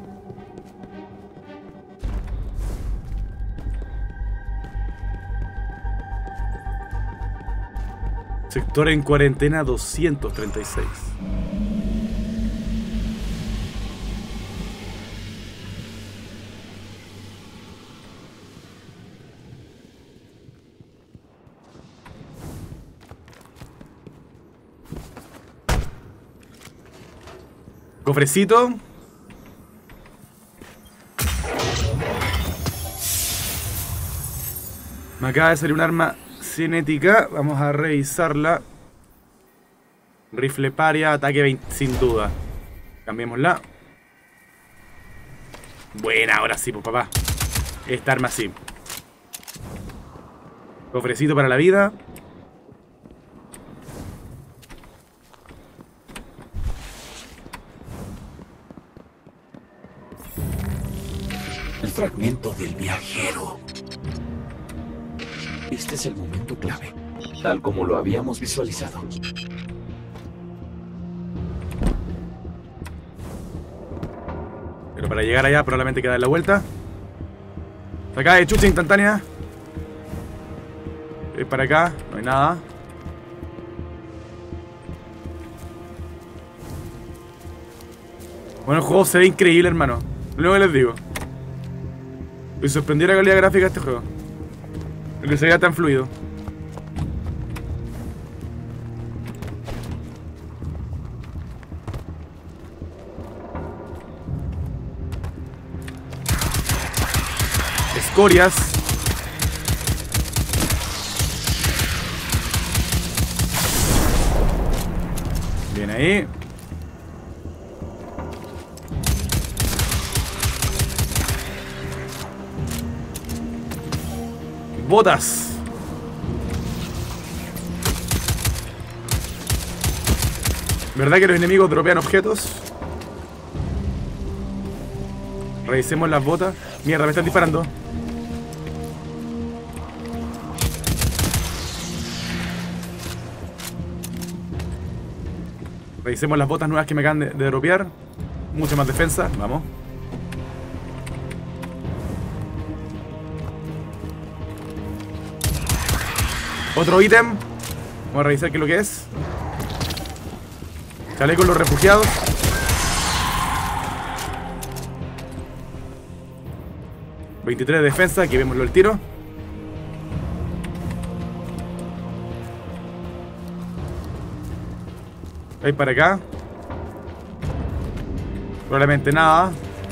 Sector en cuarentena 236. Cofrecito. Me acaba de salir un arma cinética. Vamos a revisarla. Rifle paria, ataque 20, sin duda. Cambiémosla. Buena, ahora sí, pues papá. Esta arma sí. Cofrecito para la vida. El fragmento del viajero. Este es el momento clave, tal como lo habíamos visualizado. Pero para llegar allá probablemente hay que dar la vuelta. Acá hay chucha instantánea. Para acá, no hay nada. Bueno, el juego se ve increíble, hermano. Lo único que les digo. Me sorprendió la calidad gráfica de este juego. El que se vea tan fluido. Escorias. Bien ahí. Botas. ¿Verdad que los enemigos dropean objetos? Revisemos las botas. Mierda, me están disparando. Revisemos las botas nuevas que me acaban de dropear. Mucha más defensa, vamos. Otro ítem. Vamos a revisar qué es lo que es. Chaleco con los refugiados. 23 de defensa, aquí vemoslo el tiro. Hay para acá. Probablemente nada.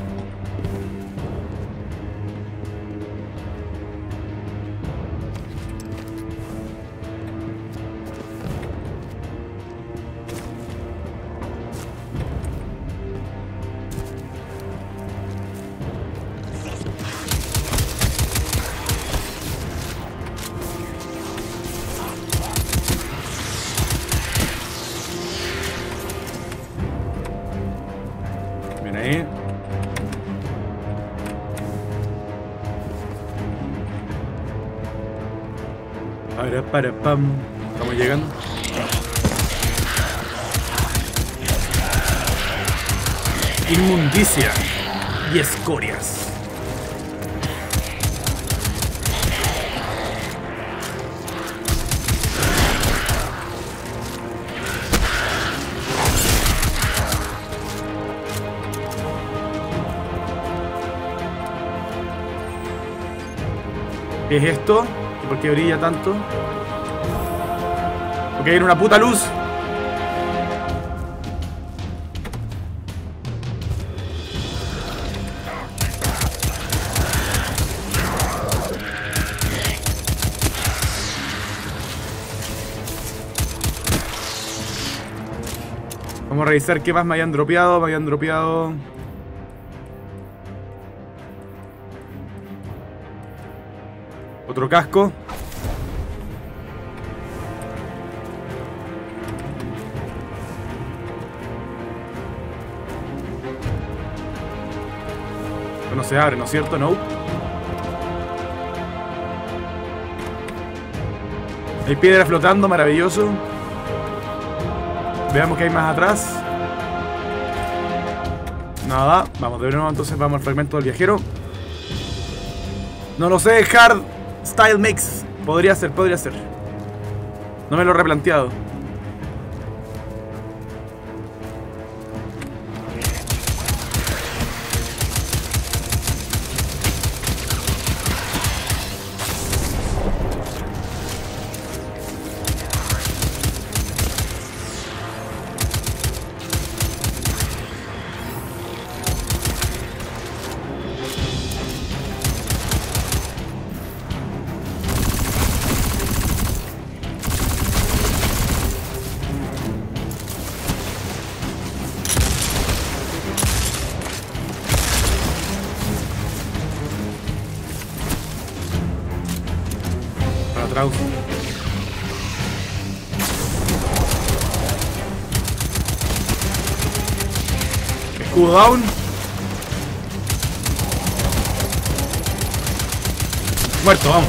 Bien ahí. Para pam. Estamos llegando. Inmundicia y escorias. ¿Qué es esto? ¿Y por qué brilla tanto? Porque hay una puta luz. Vamos a revisar qué más me hayan dropeado. Otro casco. Esto no se abre, ¿no es cierto? No. Hay piedra flotando, maravilloso. Veamos qué hay más atrás. Nada. Vamos de nuevo, entonces vamos al fragmento del viajero. No lo sé, Hard Style Mix. Podría ser. No me lo he replanteado. Escudo down. Muerto, vamos.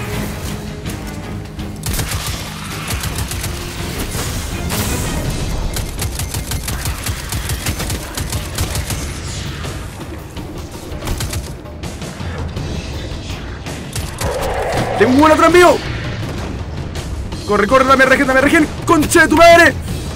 Tengo un atrás mío. Corre, dame regen, concha de tu madre.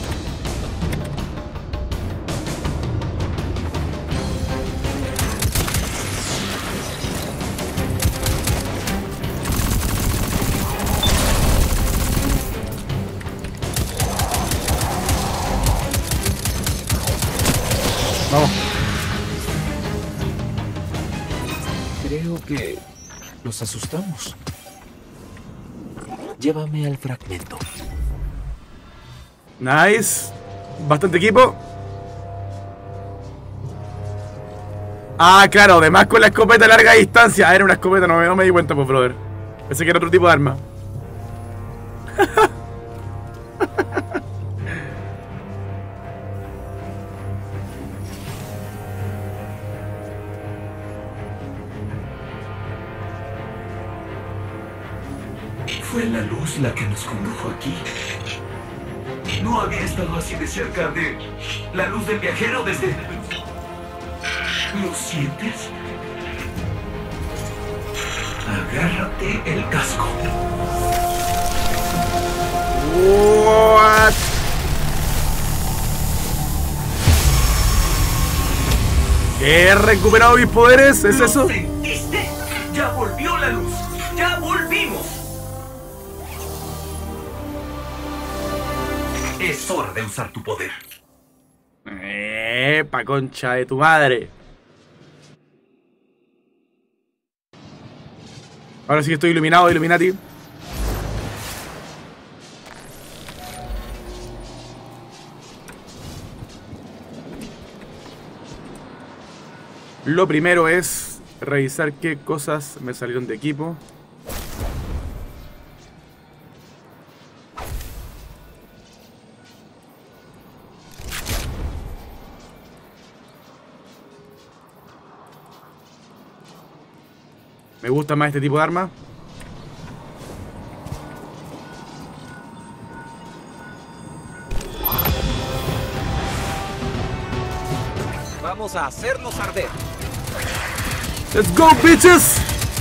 Vamos. Creo que los asustamos. Llévame al fragmento. Nice. Bastante equipo. Ah, claro, además con la escopeta a larga distancia. Era una escopeta, no me di cuenta, pues, brother. Pensé que era otro tipo de arma. Fue la luz la que nos condujo aquí. No había estado así de cerca de la luz del viajero desde... ¿Lo sientes? Agárrate el casco. What? ¿He recuperado mis poderes? ¿Es eso? ¿Sentiste? Es hora de usar tu poder. Pa' concha de tu madre. Ahora sí que estoy iluminado, Illuminati. Lo primero es revisar qué cosas me salieron de equipo. Me gusta más este tipo de arma. Vamos a hacernos arder. Let's go, bitches.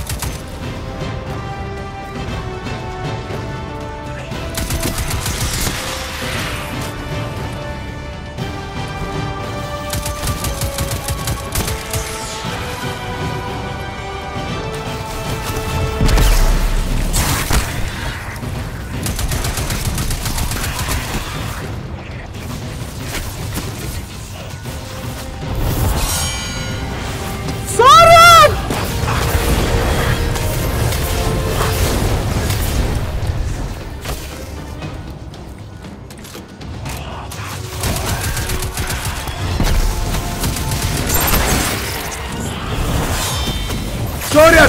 Sorian!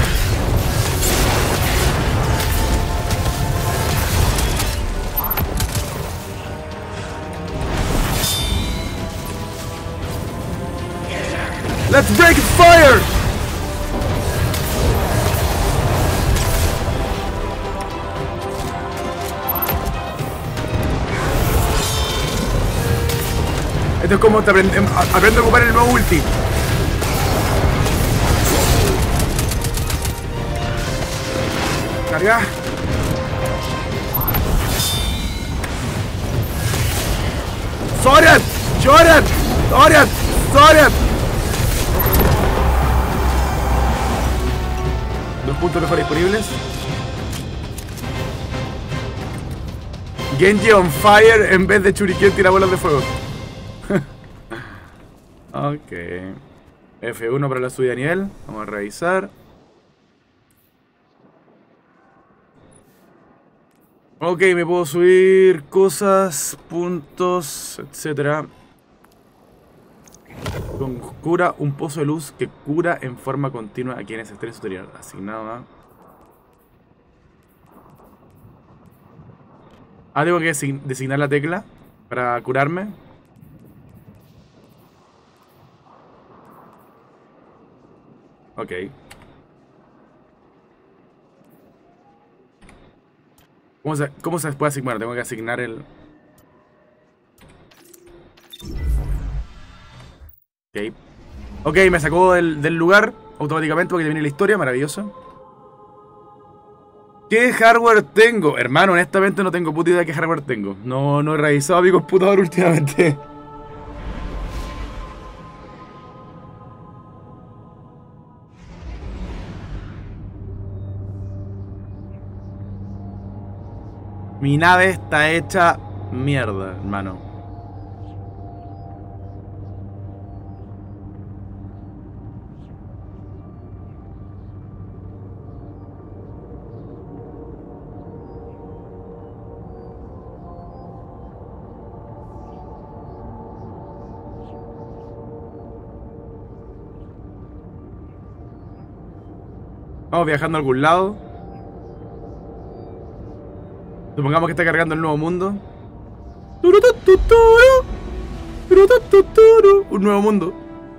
Let's break its fire! Esto es como te aprende a ocupar el nuevo ulti. Carga. Sorian! Sorian! Sorian! Sorian! 2 puntos mejor disponibles. Genji on fire en vez de Shuriken tira bolas de fuego. Ok. F1 para la subida de nivel. Vamos a revisar. Ok, me puedo subir cosas, puntos, etc. Cura un pozo de luz que cura en forma continua a quienes estén en su tutorial. Asignado a... tengo que designar la tecla para curarme. Ok. ¿Cómo se puede asignar? Tengo que asignar el... Ok. Ok, me sacó del lugar automáticamente porque viene la historia. Maravilloso. ¿Qué hardware tengo? Hermano, honestamente no tengo puta idea de qué hardware tengo. No he revisado mi computador últimamente. Mi nave está hecha mierda, hermano. Vamos viajando a algún lado. Supongamos que está cargando el nuevo mundo. Un nuevo mundo.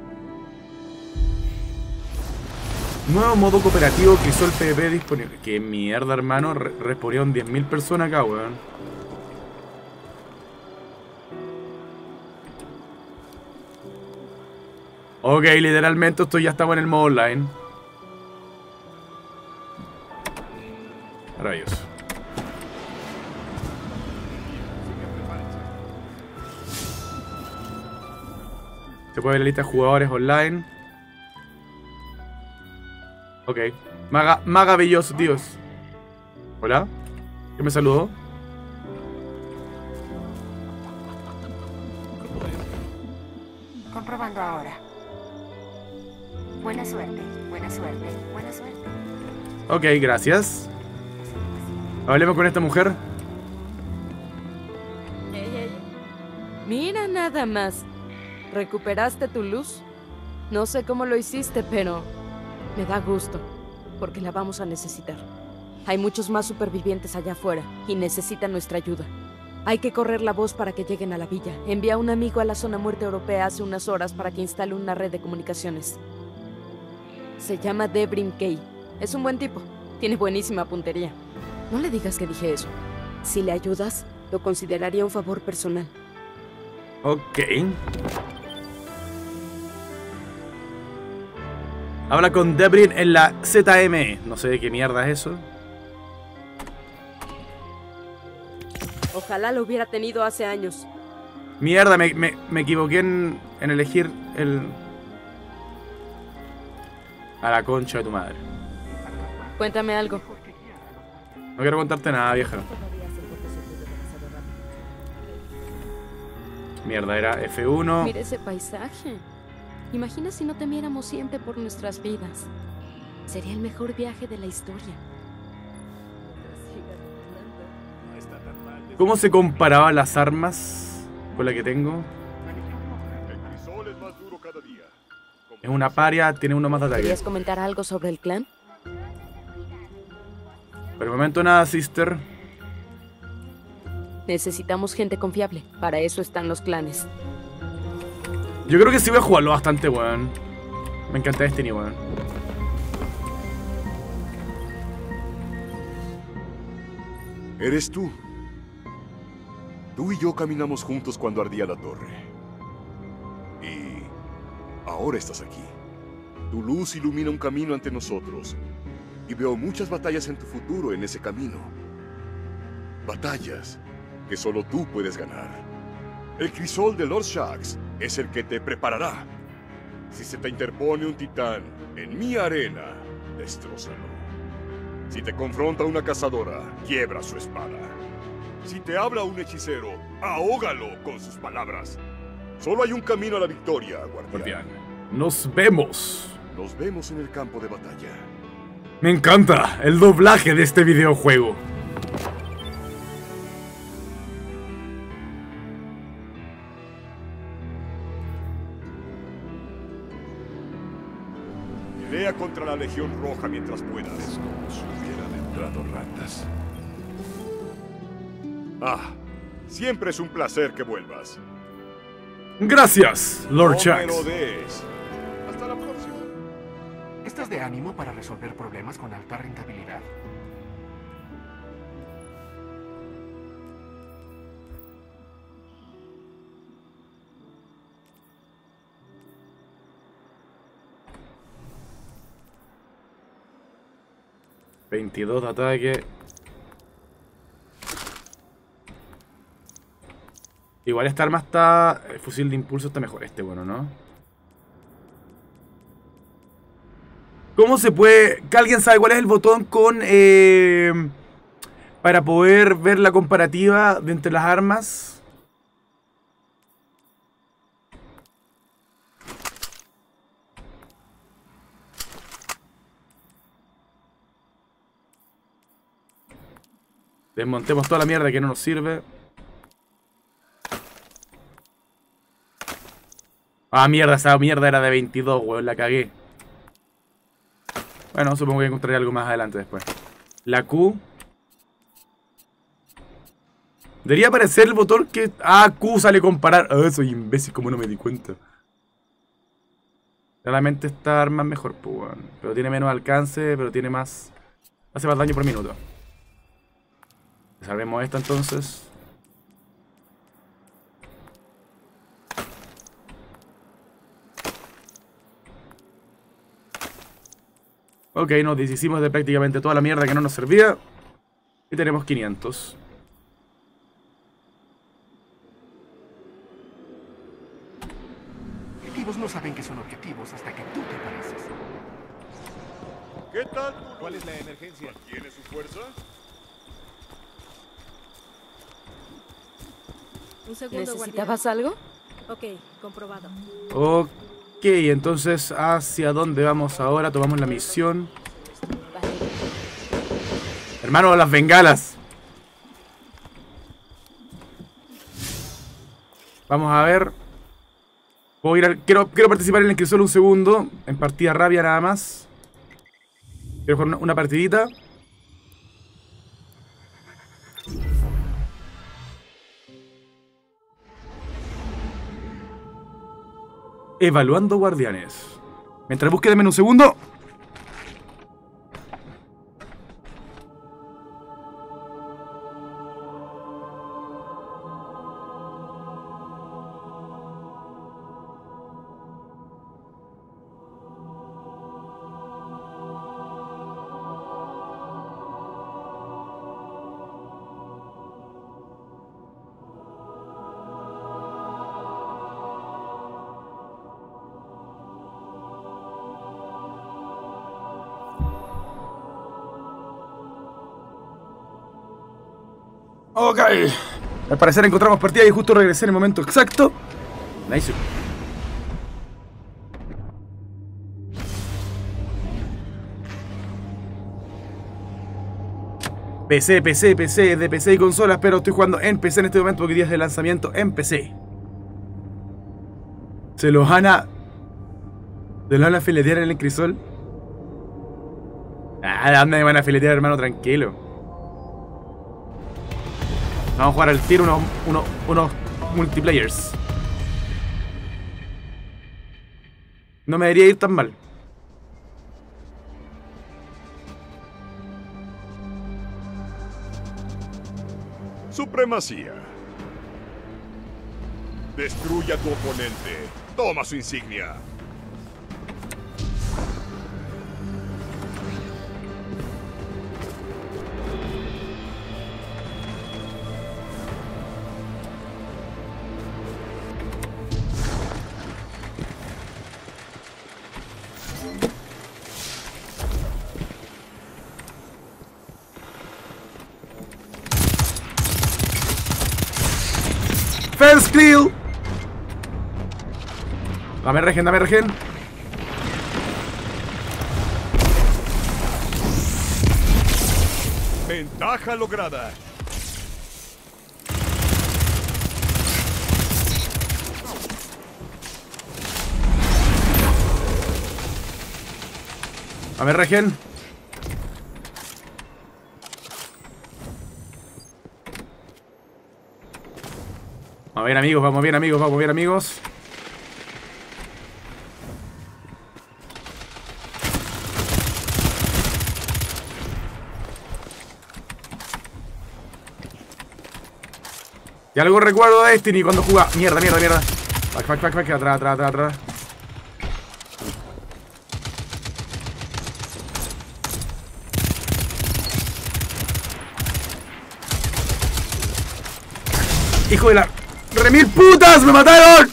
Nuevo modo cooperativo que hizo el PvP disponible. Qué mierda, hermano. Respondieron 10.000 personas acá, weón. Ok, literalmente esto ya estamos en el modo online. Rayos. Se puede ver la lista de jugadores online. Ok. Maravilloso, Dios. Hola. ¿Quién me saludó? comprobando ahora. Buena suerte, buena suerte, buena suerte. Ok, gracias. Hablemos con esta mujer. Mira nada más. ¿Recuperaste tu luz? No sé cómo lo hiciste, pero me da gusto, porque la vamos a necesitar. Hay muchos más supervivientes allá afuera y necesitan nuestra ayuda. Hay que correr la voz para que lleguen a la villa. Envía a un amigo a la zona muerte europea hace unas horas para que instale una red de comunicaciones. Se llama Debrin Kay. Es un buen tipo. Tiene buenísima puntería. No le digas que dije eso. Si le ayudas, lo consideraría un favor personal. Ok. Habla con Debrin en la ZME. No sé de qué mierda es eso. Ojalá lo hubiera tenido hace años. Mierda, me equivoqué en elegir el... A la concha de tu madre. Cuéntame algo. No quiero contarte nada, vieja. Mierda, era F1. Mira ese paisaje. Imagina si no temiéramos siempre por nuestras vidas. Sería el mejor viaje de la historia. ¿Cómo se comparaban las armas con la que tengo? Es una paria, tiene uno más de ataque. ¿Querías comentar algo sobre el clan? Por el momento nada, sister. Necesitamos gente confiable. Para eso están los clanes. Yo creo que sí voy a jugarlo bastante, weón. Me encanta Destiny, weón. ¿Eres tú? Tú y yo caminamos juntos cuando ardía la torre. Y ahora estás aquí. Tu luz ilumina un camino ante nosotros. Y veo muchas batallas en tu futuro en ese camino. Batallas que solo tú puedes ganar. El crisol de Lord Shaxx es el que te preparará. Si se te interpone un titán en mi arena, destrózalo. Si te confronta una cazadora, quiebra su espada. Si te habla un hechicero, ahógalo con sus palabras. Solo hay un camino a la victoria, guardián. Nos vemos. Nos vemos en el campo de batalla. Me encanta el doblaje de este videojuego. Pelea contra la Legión Roja mientras puedas. Es como si hubieran entrado ratas. Ah, siempre es un placer que vuelvas. Gracias, Lord Shaxx. No me lo des. Hasta la próxima. ¿Estás de ánimo para resolver problemas con alta rentabilidad? $22 de ataque. Igual esta arma está... El fusil de impulso está mejor. Este, bueno, ¿no? ¿Cómo se puede...? ¿Que alguien sabe cuál es el botón con... para poder ver la comparativa de entre las armas? Desmontemos toda la mierda que no nos sirve. Ah, mierda, esa mierda era de 22, weón, la cagué. Bueno, supongo que encontraré algo más adelante después. La Q. Debería aparecer el botón que... Ah, Q sale comparar. Ah, soy imbécil, como no me di cuenta. Claramente esta arma es mejor, pues, weón. Pero tiene menos alcance, pero tiene más... Hace más daño por minuto. Salvemos esta entonces. Ok, nos deshicimos de prácticamente toda la mierda que no nos servía. Y tenemos 500. Objetivos no saben que son objetivos hasta que tú te apareces. ¿Qué tal? ¿Cuál es la emergencia? ¿Tiene su fuerza? ¿Necesitabas algo? Ok, comprobado. Ok, entonces, ¿hacia dónde vamos ahora? Tomamos la misión. Hermano, las bengalas. Vamos a ver. Puedo ir quiero participar en el Crisol un segundo. En partida rápida nada más. Quiero jugar una partidita. Evaluando guardianes. Mientras busque, denme un segundo. Ok. Al parecer encontramos partida y justo regresé en el momento exacto. Nice. PC, de PC y consolas, pero estoy jugando en PC en este momento porque días de lanzamiento en PC. ¿Se los van a filetear en el Crisol? Ah, ¿dónde me van a filetear, hermano? Tranquilo. Vamos a jugar al tiro unos multiplayers. No me debería ir tan mal. Supremacía. Destruye a tu oponente. Toma su insignia. First kill. Dame regen, dame regen. Ventaja lograda. Dame regen. Vamos bien, amigos, vamos bien, amigos, vamos bien, amigos. Y algo recuerdo de Destiny cuando jugaba. Mierda, mierda, mierda. Back, atrás, atrás, atrás. ¡Hijo de la... ¡Remil putas! ¡Me mataron!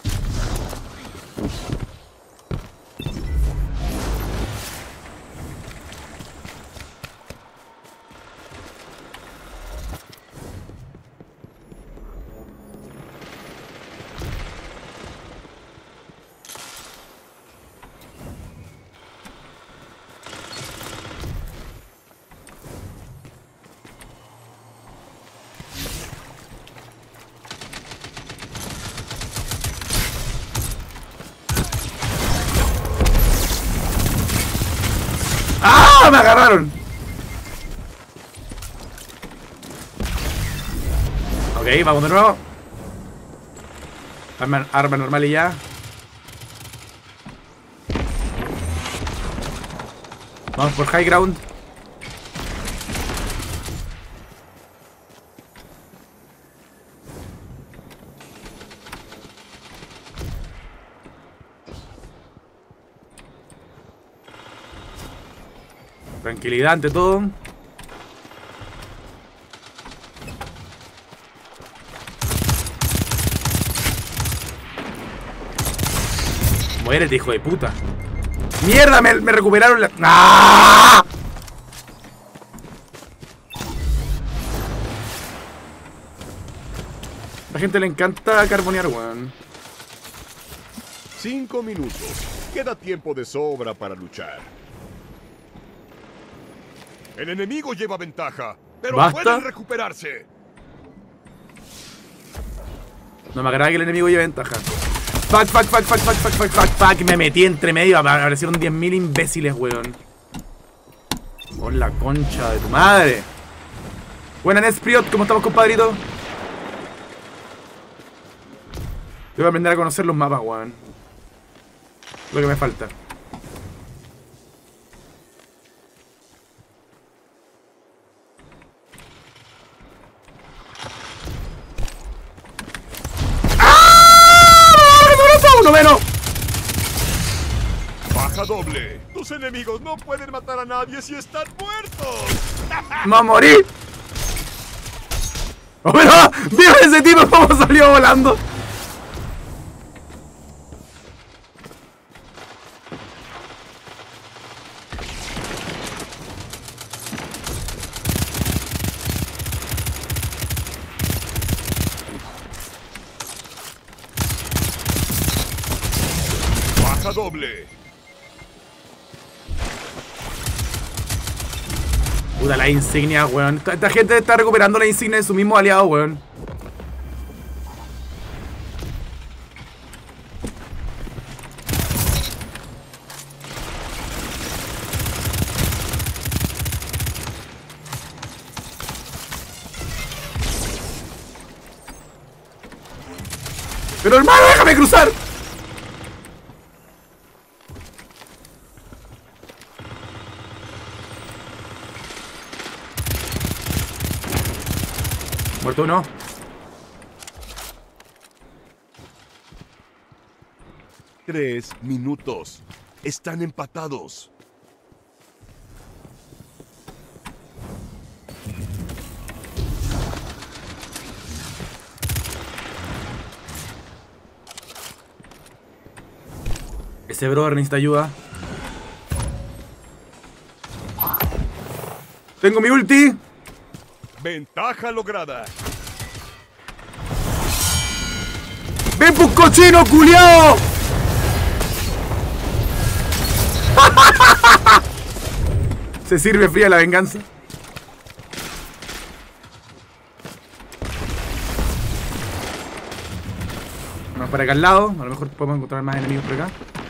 ¡Ah! ¡Me agarraron! Ok, vamos de nuevo. Arma normal y ya. Vamos por high ground. Tranquilidad ante todo. Muérete, hijo de puta. ¡Mierda! Me recuperaron la... ¡Ah! La gente le encanta carbonear, weón. 5 minutos. Queda tiempo de sobra para luchar. El enemigo lleva ventaja, pero ¿Basta? pueden recuperarse. No me agrada que el enemigo lleve ventaja. Fuck. Me metí entre medio. Aparecieron 10.000 imbéciles, weón. Por la concha de tu madre. Buena Nespriot, ¿cómo estamos, compadrito? Voy a aprender a conocer los mapas, weón. Lo que me falta. ¡Uno menos! Baja doble. Tus enemigos no pueden matar a nadie si están muertos. ¡Va a morir! ¡Oh, pero! ¡Mira ese tipo cómo salió volando! Doble. Puta, la insignia, weón. Esta gente está recuperando la insignia de su mismo aliado, weón. Pero hermano, déjame cruzar. Muerto uno. Tres minutos. Están empatados. Ese brother necesita ayuda. Tengo mi ulti. Ventaja lograda. ¡Ven, pues, cochino, culiao! Se sirve fría la venganza. Vamos para acá al lado. A lo mejor podemos encontrar más enemigos por acá.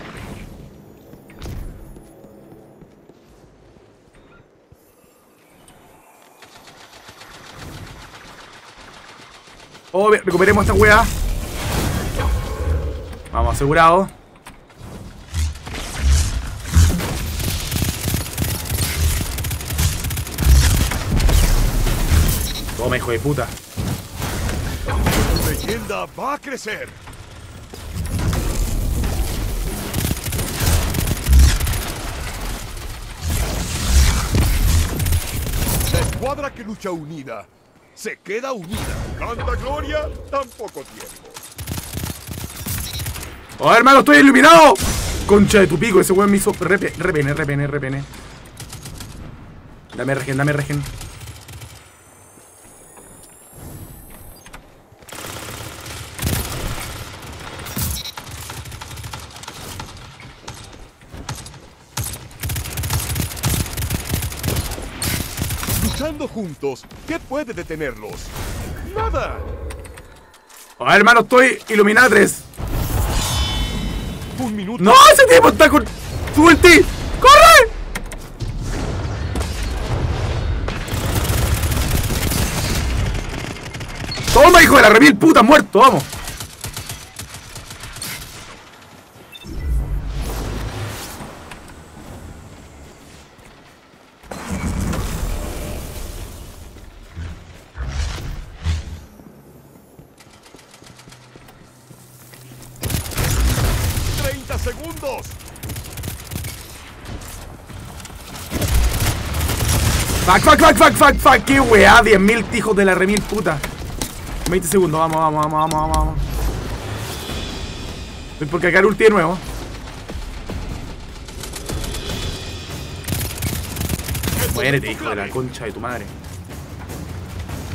Oh, recuperemos esta weá. Vamos, asegurado. Toma, hijo de puta. Tu leyenda va a crecer. La escuadra que lucha unida se queda unida. Tanta gloria, tan poco tiempo. ¡Oh, hermano, estoy iluminado! Concha de tu pico, ese weón me hizo repene. Dame regen. Luchando juntos, ¿qué puede detenerlos? ¡Nada! ¡Oh, hermano, estoy iluminatres! Un minuto. ¡No! ¡Ese tipo está con su ulti! ¡Corre! ¡Toma, hijo de la remil puta! ¡Muerto! ¡Vamos! ¡Segundos! Fuck, qué weá, 10.000 hijos de la remil puta. 20 segundos, vamos. Estoy por cagar ulti de nuevo. Muérete, hijo de la concha de tu madre.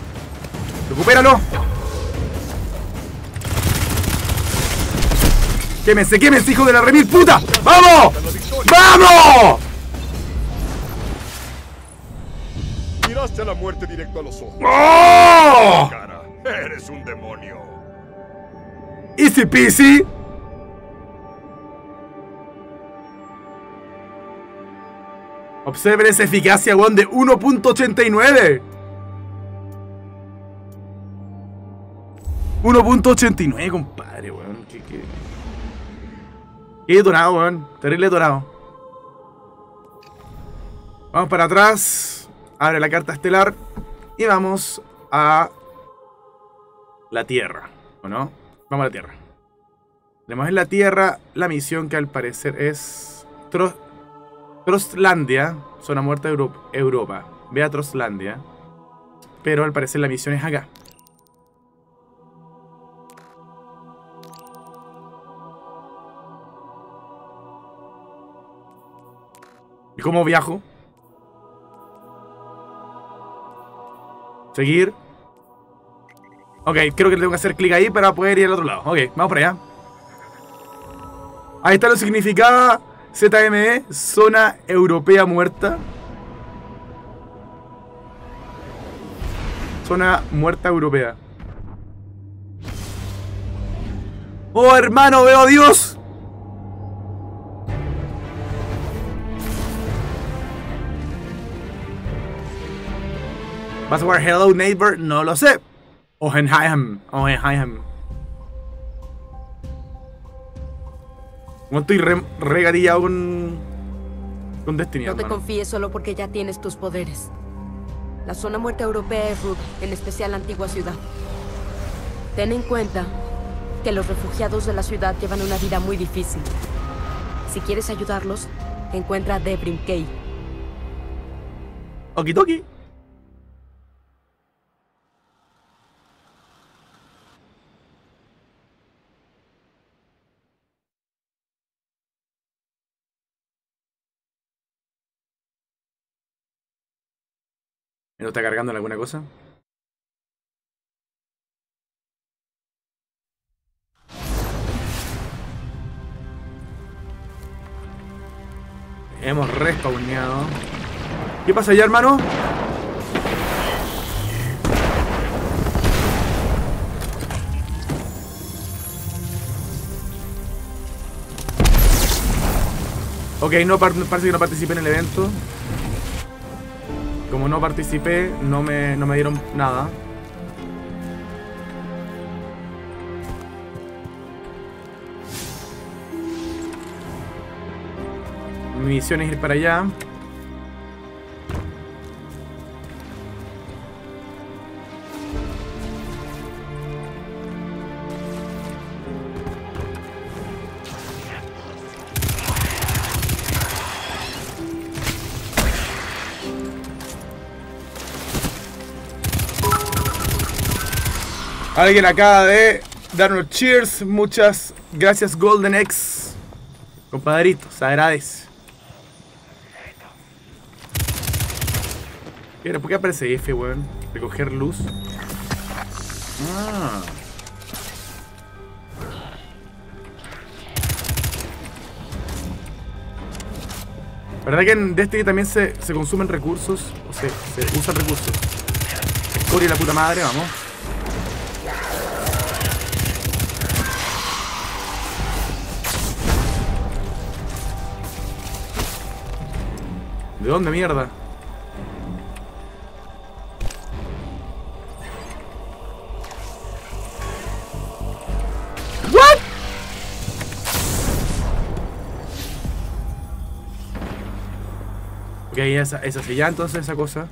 ¡Recupéralo! Quémense, quémense, hijo de la remil puta. ¡Vamos! ¡Vamos! Miraste a la muerte directo a los ojos. ¡Oh! Cara, eres un demonio. Easy peasy. Observen esa eficacia, weón, de 1.89. 1.89, compadre, weón. Qué dorado, weón. Terrible dorado. Vamos para atrás. Abre la carta estelar. Y vamos a la Tierra, ¿o no? Vamos a la Tierra. Tenemos en la Tierra la misión que al parecer es Trostlandia, zona muerta de Europa. Ve a Trostlandia. Pero al parecer la misión es acá. ¿Y cómo viajo? Seguir. Ok, creo que tengo que hacer clic ahí para poder ir al otro lado. Ok, vamos para allá. Ahí está lo que significaba ZME, zona europea muerta. Zona muerta europea. ¡Oh, hermano, veo a Dios! ¿Vas a jugar Hello Neighbor? No lo sé. Hohenheim. No estoy regatillado con Destiny, No te hermano. confíes solo porque ya tienes tus poderes. La zona muerta europea es ruda, en especial la antigua ciudad. Ten en cuenta que los refugiados de la ciudad llevan una vida muy difícil. Si quieres ayudarlos, encuentra a Debrin Kay. Okidoki. ¿No está cargando en alguna cosa? Hemos respawneado. ¿Qué pasa allá, hermano? Ok, parece que no participé en el evento. Como no participé, no me dieron nada. Mi misión es ir para allá. Alguien acaba de darnos cheers. Muchas gracias, Golden X. Compadrito, se agradece. ¿Por qué aparece F, weón? Recoger luz. Ah. ¿Verdad que en Destiny también se consumen recursos? O se usan recursos. Escoria la puta madre, vamos. ¿De dónde, mierda? ¿What? Ok, esa ya entonces esa cosa.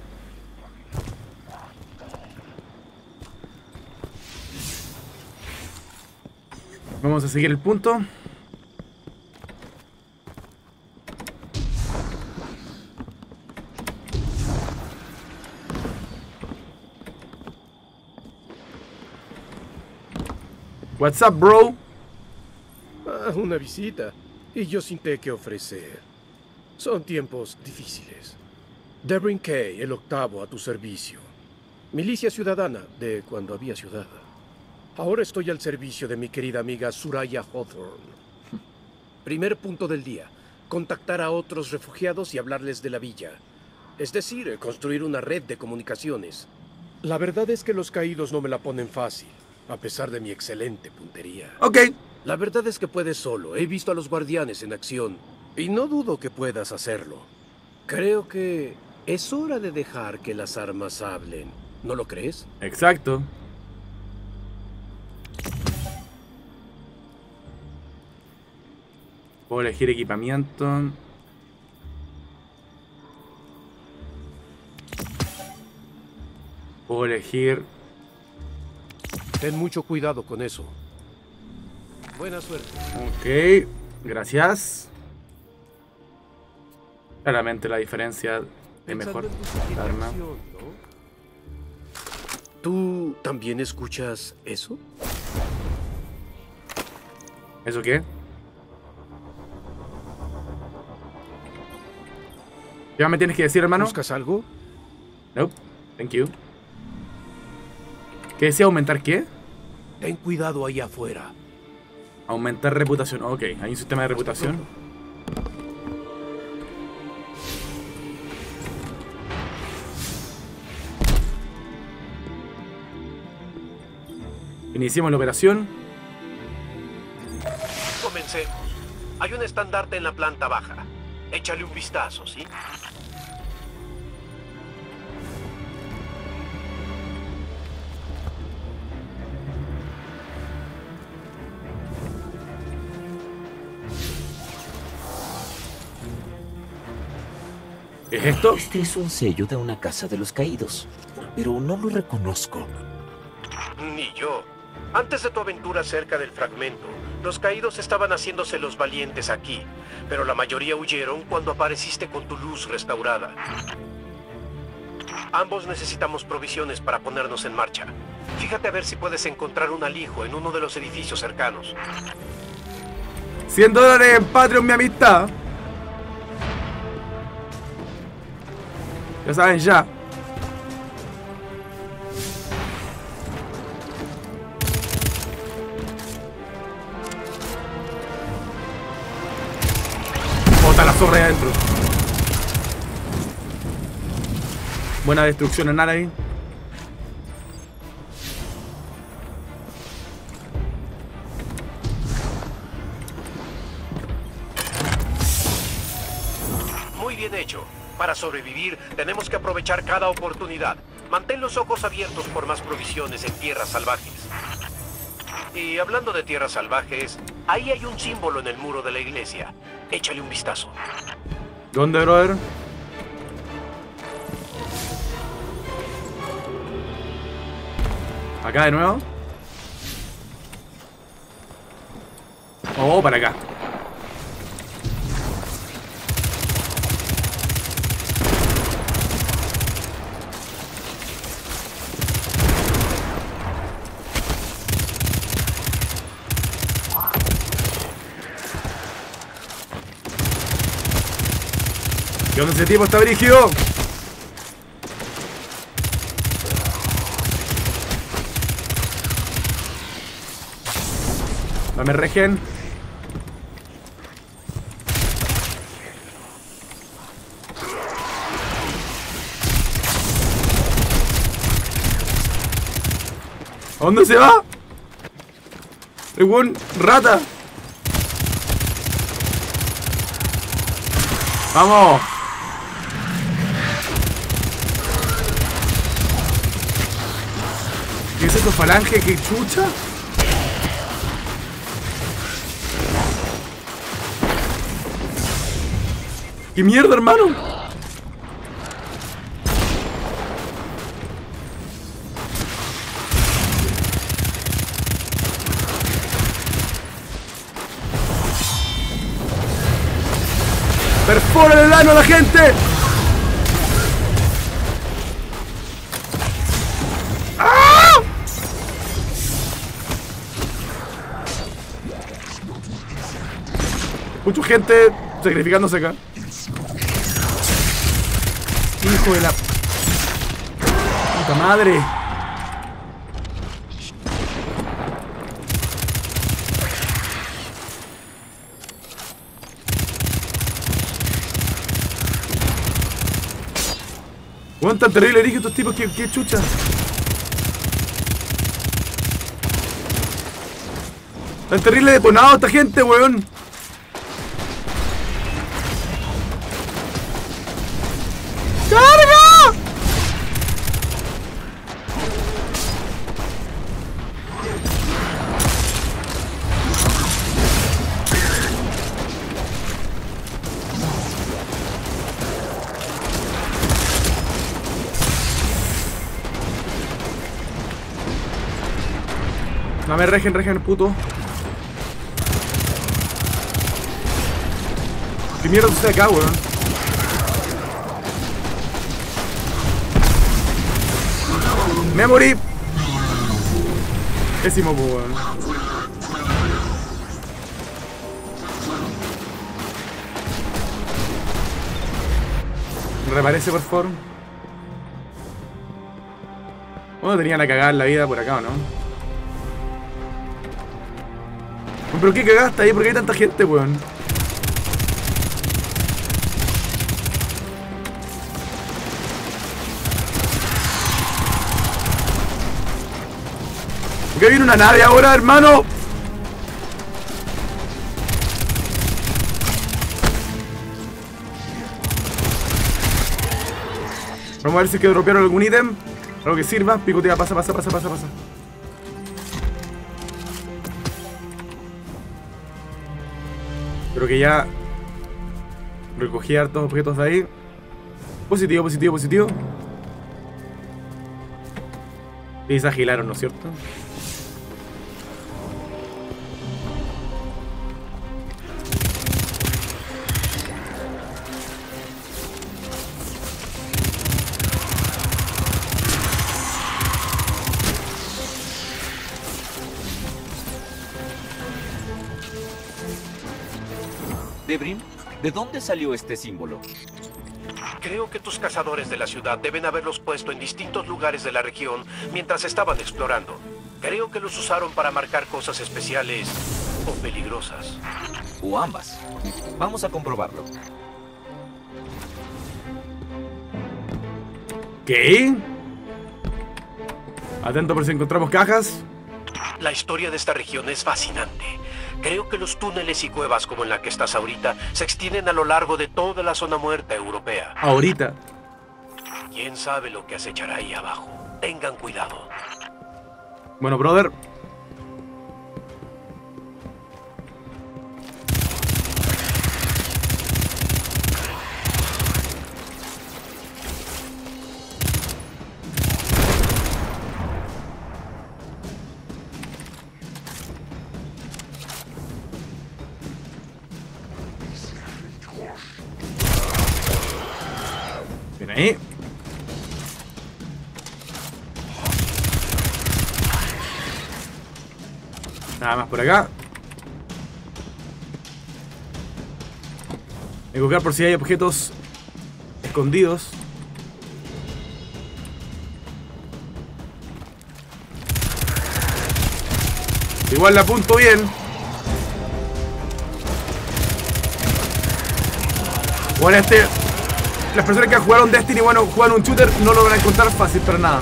Vamos a seguir el punto. What's up, bro? Ah, una visita. Y yo sin té que ofrecer. Son tiempos difíciles. Debrin Kay, el octavo a tu servicio. Milicia ciudadana de cuando había ciudad. Ahora estoy al servicio de mi querida amiga Suraya Hawthorne. Primer punto del día. Contactar a otros refugiados y hablarles de la villa. Es decir, construir una red de comunicaciones. La verdad es que los caídos no me la ponen fácil, a pesar de mi excelente puntería. Ok. La verdad es que puedes solo. He visto a los guardianes en acción y no dudo que puedas hacerlo. Creo que es hora de dejar que las armas hablen. ¿No lo crees? Exacto. Puedo elegir equipamiento. Puedo elegir... Ten mucho cuidado con eso. Buena suerte. Ok, gracias. Claramente la diferencia de mejor arma. ¿Tú también escuchas eso? ¿Eso qué? ¿Qué más me tienes que decir, hermano? ¿Buscas algo? Nope, thank you. ¿Qué decía? ¿Aumentar qué? Ten cuidado ahí afuera. Aumentar reputación. Ok, hay un sistema de reputación. Iniciemos la operación. Comencemos. Hay un estandarte en la planta baja. Échale un vistazo, ¿sí? ¿Qué es esto? Este es un sello de una casa de los caídos, pero no lo reconozco. Ni yo. Antes de tu aventura cerca del fragmento, los caídos estaban haciéndose los valientes aquí, pero la mayoría huyeron cuando apareciste con tu luz restaurada. Ambos necesitamos provisiones para ponernos en marcha. Fíjate a ver si puedes encontrar un alijo en uno de los edificios cercanos. $100 en Patreon, mi amistad. Ya saben, ya. Bota la zorra ahí adentro. Buena destrucción en área ahí. Muy bien hecho. Para sobrevivir, tenemos que aprovechar cada oportunidad. Mantén los ojos abiertos por más provisiones en tierras salvajes. Y hablando de tierras salvajes, ahí hay un símbolo en el muro de la iglesia. Échale un vistazo. ¿Dónde, brother? ¿Acá de nuevo? Oh, para acá. ¿Qué onda ese tipo? Está brígido. Dame regen. ¿A dónde se va? El buen rata. ¡Vamos! ¿Qué es eso, falange? ¿Qué chucha? ¿Qué mierda, hermano? ¡Perfora el ano a la gente! ¡Ah! Mucha gente sacrificándose acá. Hijo de la puta madre. Weón, tan terrible erigen estos tipos, que chucha. Tan terrible detonado esta gente, weón. ¡Carga! No me regen, puto. ¿Qué mierda sucede acá, weón? Me morí. Pésimo, weón. Reparece, por favor. Bueno, tenían a cagar la vida por acá, ¿o no? ¿Pero qué cagaste ahí? ¿Por qué hay tanta gente, weón? ¿Por qué viene una nave ahora, hermano? Vamos a ver si es que dropearon algún ítem. Algo que sirva. Picotea, pasa. Creo que ya recogí hartos objetos de ahí. Positivo. Y se agilaron, ¿no es cierto? Debrin, ¿de dónde salió este símbolo? Creo que tus cazadores de la ciudad deben haberlos puesto en distintos lugares de la región mientras estaban explorando. Creo que los usaron para marcar cosas especiales o peligrosas. O ambas. Vamos a comprobarlo. ¿Qué? Atento por si encontramos cajas. La historia de esta región es fascinante. Creo que los túneles y cuevas como en la que estás ahorita se extienden a lo largo de toda la zona muerta europea. Ahorita. ¿Quién sabe lo que acechará ahí abajo? Tengan cuidado. Bueno, brother. Ven ahí. Nada más por acá. Hay que buscar por si hay objetos escondidos. Igual la apunto bien. Bueno, las personas que jugaron Destiny, bueno, jugaron un shooter, no lo van a encontrar fácil para nada.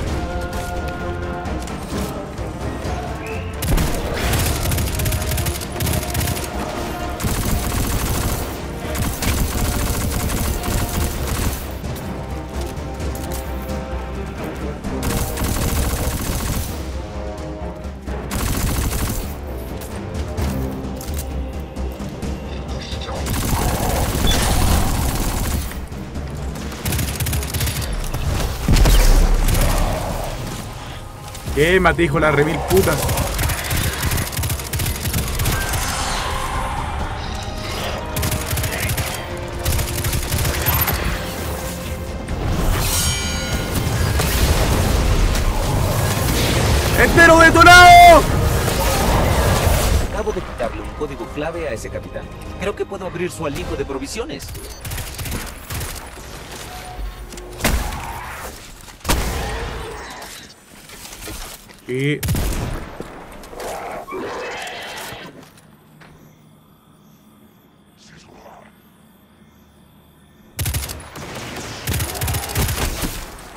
¿Qué? Mate, hijo, la remil putas. ¡Entero detonado! Acabo de quitarle un código clave a ese capitán. Creo que puedo abrir su alijo de provisiones. Y...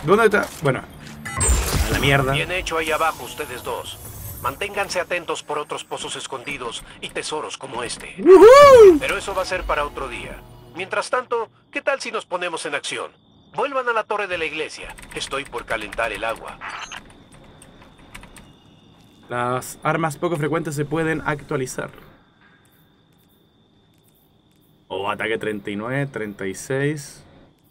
¿Dónde está? Bueno, a la mierda. Bien hecho ahí abajo, ustedes dos. Manténganse atentos por otros pozos escondidos y tesoros como este. Pero eso va a ser para otro día. Mientras tanto, ¿qué tal si nos ponemos en acción? Vuelvan a la torre de la iglesia. Estoy por calentar el agua. Las armas poco frecuentes se pueden actualizar. Ataque 39, 36.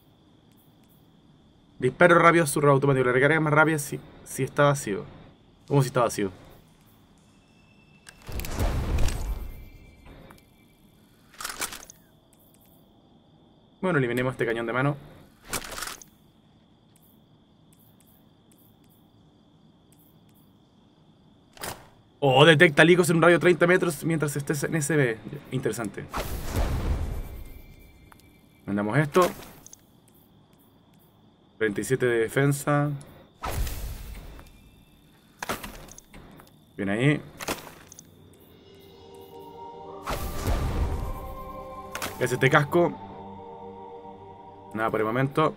Disparo rápido, surro automático. La recarga más rápida si está vacío. ¿Cómo si está vacío? Bueno, eliminemos este cañón de mano. Detecta licos en un radio de 30 metros mientras estés en SB. Interesante. Mandamos esto. 27 de defensa. Bien ahí. Es este casco. Nada por el momento.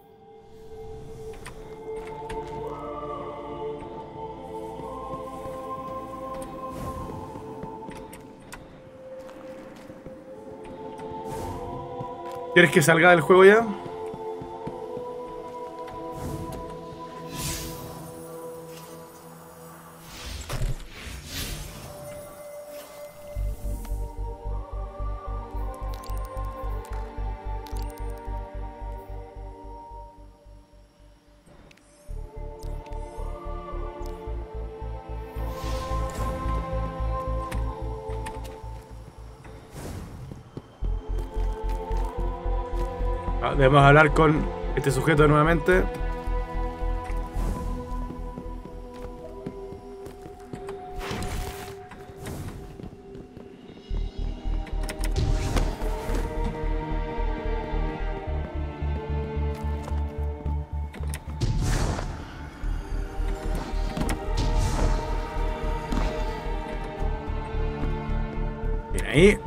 ¿Quieres que salga del juego ya? Debemos hablar con este sujeto nuevamente. Bien ahí.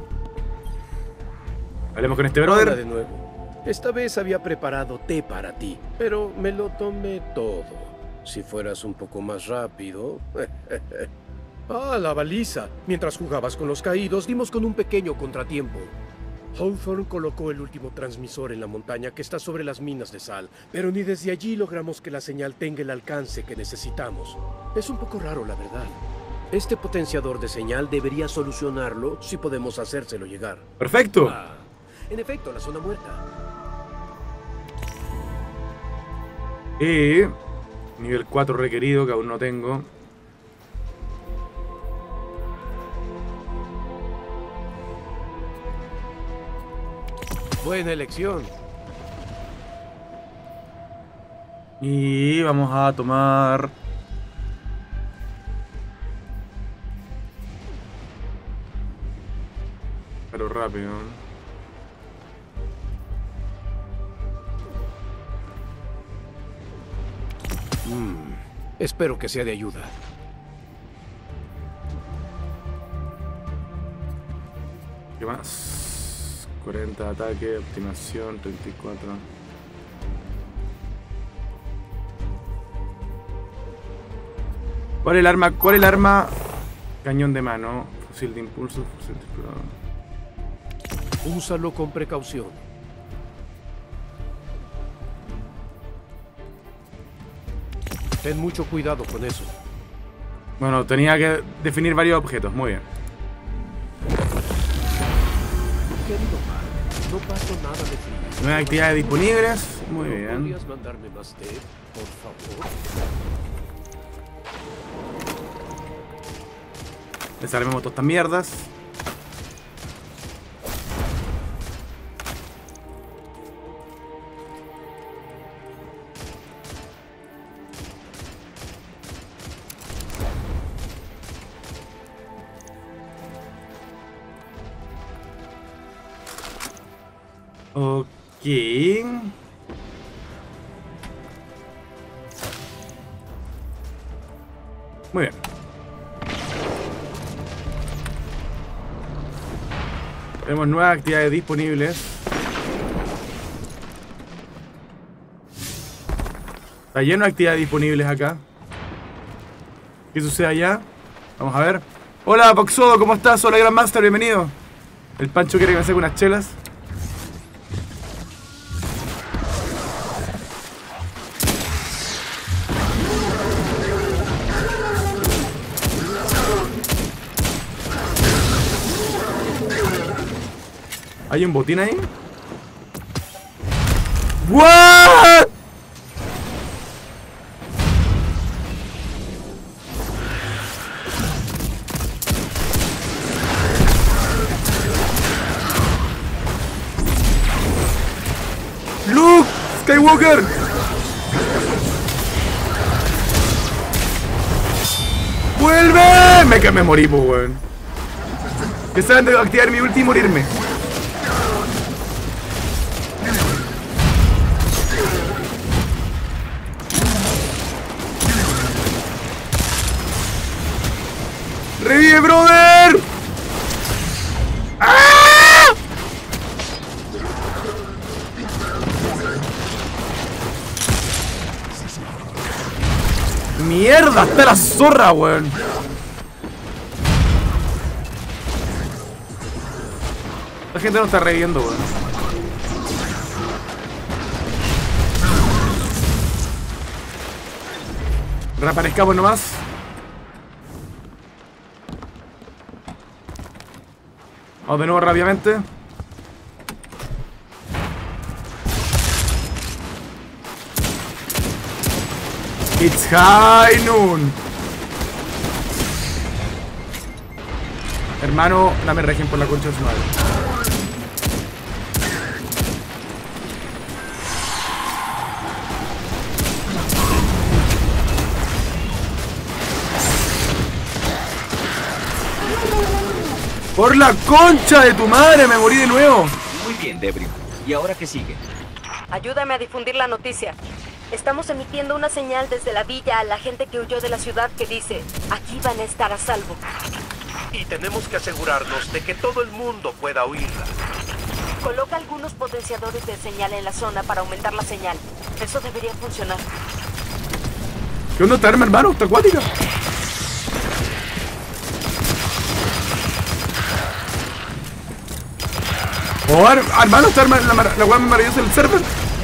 Hablemos con este brother. Hola de nuevo. Esta vez había preparado té para ti, pero me lo tomé todo. Si fueras un poco más rápido... la baliza. Mientras jugabas con los caídos, dimos con un pequeño contratiempo. Hawthorne colocó el último transmisor en la montaña que está sobre las minas de sal, pero ni desde allí logramos que la señal tenga el alcance que necesitamos. Es un poco raro, la verdad. Este potenciador de señal debería solucionarlo si podemos hacérselo llegar. ¡Perfecto! En efecto, la zona muerta. Y nivel 4 requerido, que aún no tengo. Buena elección. Y vamos a tomar... pero rápido. Espero que sea de ayuda. ¿Qué más? 40 de ataque, optimación, 34. ¿Cuál es el arma? ¿Cuál es el arma? Cañón de mano, fusil de impulso, fusil de explorador. Úsalo con precaución. Ten mucho cuidado con eso. Bueno, tenía que definir varios objetos. Muy bien. Querido Mark, no paso nada de frío. Nuevas actividades disponibles. Muy bien. ¿Podrías mandarme más té, por favor? Desarmemos todas estas mierdas. Ok. Muy bien. Tenemos nuevas actividades disponibles. Está lleno de actividades disponibles acá. ¿Qué sucede allá? Vamos a ver. Hola, Poxodo, ¿cómo estás? Hola, Grandmaster, bienvenido. El Pancho quiere que me saque unas chelas. ¿Hay un botín ahí? ¿What? ¡Luke! ¡Skywalker! ¡Vuelve! Me morí, pues, weón. Que saben de activar mi ulti y morirme. ¡Revive, brother! ¡Ah! ¡Mierda! ¡Está la zorra, weón! La gente no está reviviendo, weón. Reaparezcamos nomás. Vamos de nuevo rápidamente. It's high noon. Hermano, dame regen por la concha de su madre. ¡Por la concha de tu madre! ¡Me morí de nuevo! Muy bien, Debris. ¿Y ahora qué sigue? Ayúdame a difundir la noticia. Estamos emitiendo una señal desde la villa a la gente que huyó de la ciudad que dice, aquí van a estar a salvo. Y tenemos que asegurarnos de que todo el mundo pueda oírla. Coloca algunos potenciadores de señal en la zona para aumentar la señal. Eso debería funcionar. ¿Qué onda esta arma, hermano? ¿Está acuática? Oh, hermano, esta arma, la hueá maravillosa del server.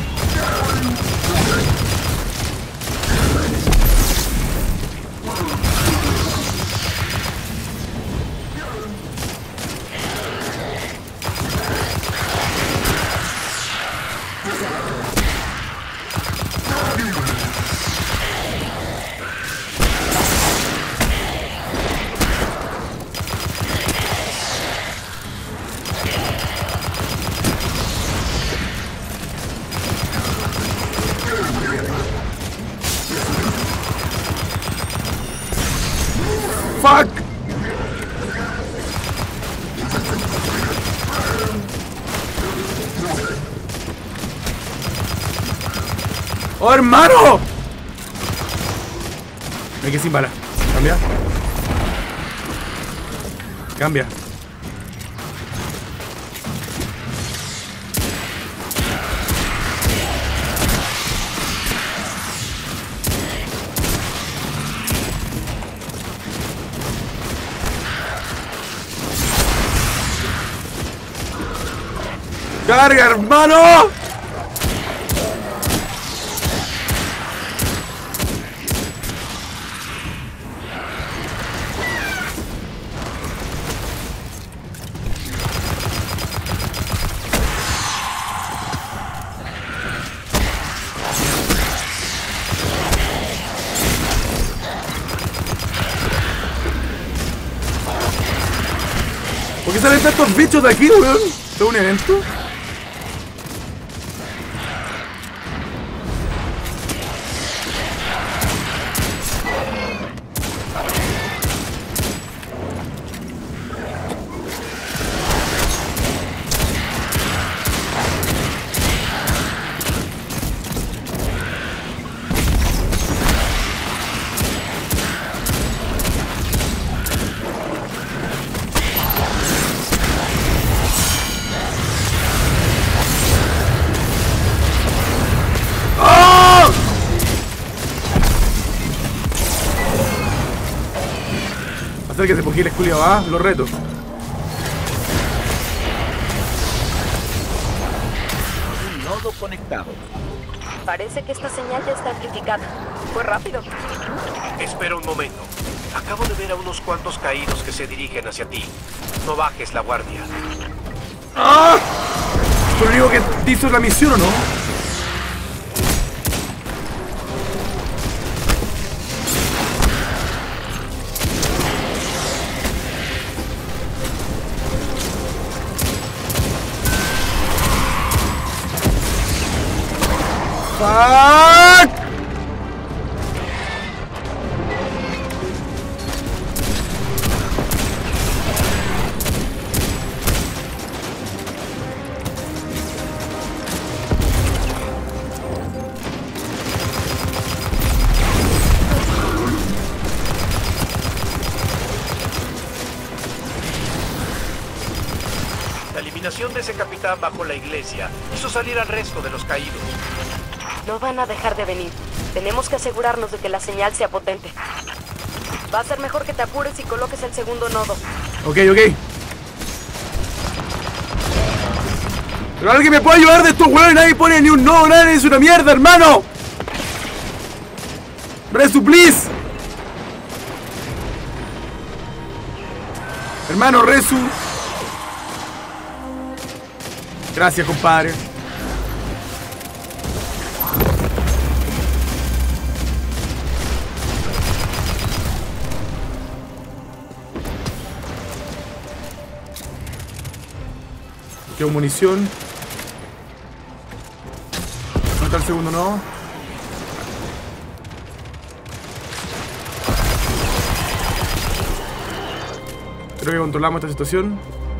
Fuck. ¡Oh, hermano! Me quedé sin bala. Cambia. Cambia. ¡Carga, hermano! ¿Por qué salen estos bichos de aquí, weón? ¿Es un evento? Acérquese, porque el culiao, ¿ah? Lo reto. Un nodo conectado. Parece que esta señal ya está amplificada. Fue rápido. Espera un momento. Acabo de ver a unos cuantos caídos que se dirigen hacia ti. No bajes la guardia. ¡Ah! ¿Pero digo que te hizo la misión o no? ¡Fuck! La eliminación de ese capitán bajo la iglesia hizo salir al resto de los caídos. No van a dejar de venir. Tenemos que asegurarnos de que la señal sea potente. Va a ser mejor que te apures y coloques el segundo nodo. Ok. Pero alguien me puede ayudar de estos huevos. Nadie pone ni un nodo, nadie es una mierda, hermano. Resu, please. Hermano, Resu. Gracias, compadre. Qué munición. ¿Dónde está el segundo no? Creo que controlamos esta situación.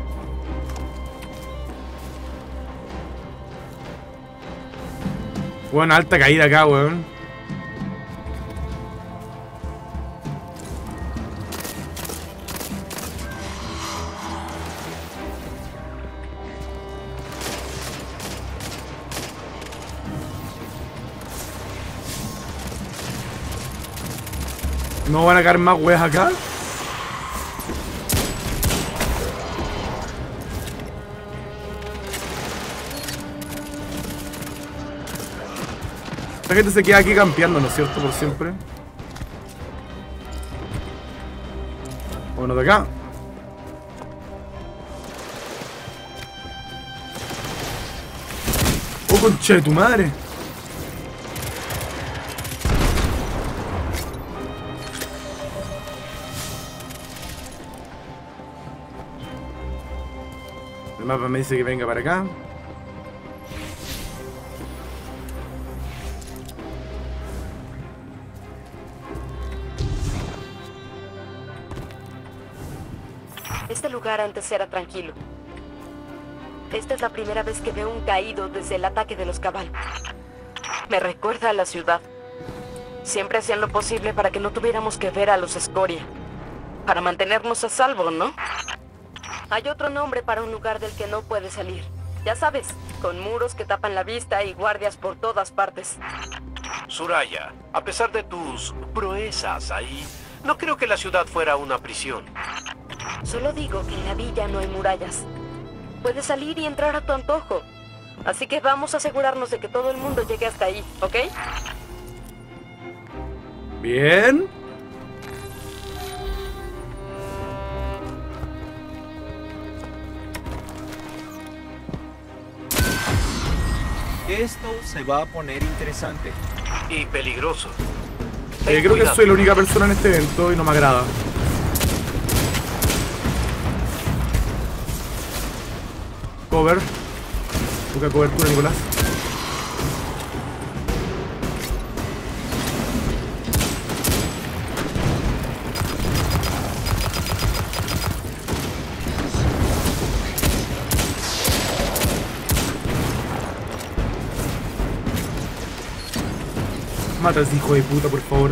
Bueno, alta caída acá, weón. ¿No van a caer más weas acá? La gente se queda aquí campeando, ¿no es cierto? Por siempre. Bueno, de acá. ¡Oh, concha de tu madre! El mapa me dice que venga para acá. Este lugar antes era tranquilo. Esta es la primera vez que veo un caído desde el ataque de los Cabal. Me recuerda a la ciudad. Siempre hacían lo posible para que no tuviéramos que ver a los Escoria. Para mantenernos a salvo, ¿no? Hay otro nombre para un lugar del que no puedes salir. Ya sabes, con muros que tapan la vista y guardias por todas partes. Soraya, a pesar de tus proezas ahí, no creo que la ciudad fuera una prisión. Solo digo que en la villa no hay murallas. Puedes salir y entrar a tu antojo. Así que vamos a asegurarnos de que todo el mundo llegue hasta ahí, ¿ok? Bien. Esto se va a poner interesante. Y peligroso. Creo que soy la única persona en este evento y no me agrada. Cover. Busca cobertura, Nicolás. Mata a ese hijo de puta, por favor.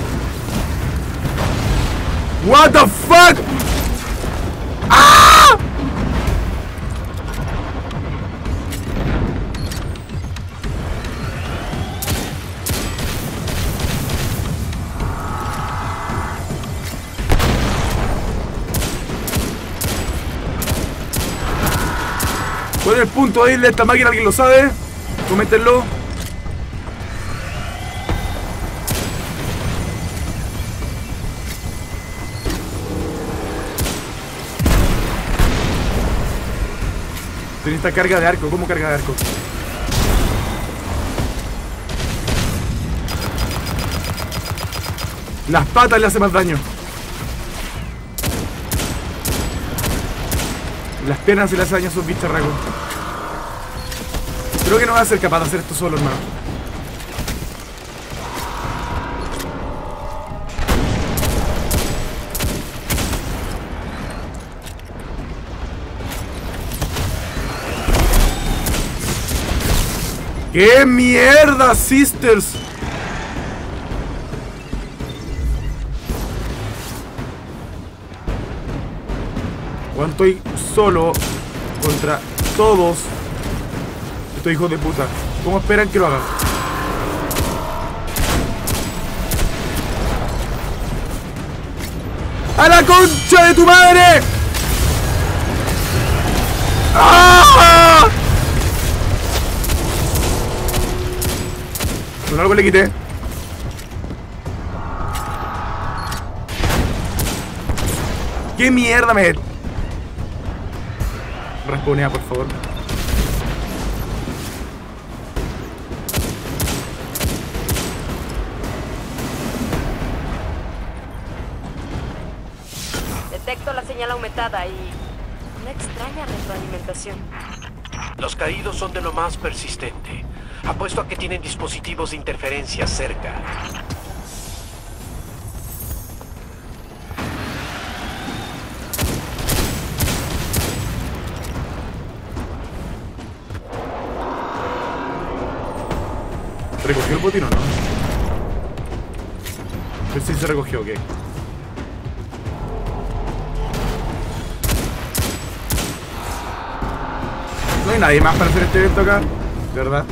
What the fuck? ¡Ah! el punto débil de esta máquina? ¿Alguien lo sabe? Coméntenlo. Tiene esta carga de arco. ¿Cómo carga de arco? Las patas le hacen más daño. Las piernas se le hacen daño a esos bicharracos. Creo que no va a ser capaz de hacer esto solo, hermano. ¡Qué mierda, sisters! Cuando estoy solo contra todos estos hijos de puta. ¿Cómo esperan que lo haga? ¡A la concha de tu madre! ¡Ah! Con algo le quité. ¿Qué mierda me... Responea, por favor. Detecto la señal aumentada y una extraña retroalimentación. Los caídos son de lo más persistente. Apuesto a que tienen dispositivos de interferencia cerca. ¿Recogió el botín o no? Pues sí se recogió, ok. No hay nadie más para hacer este evento acá, de verdad.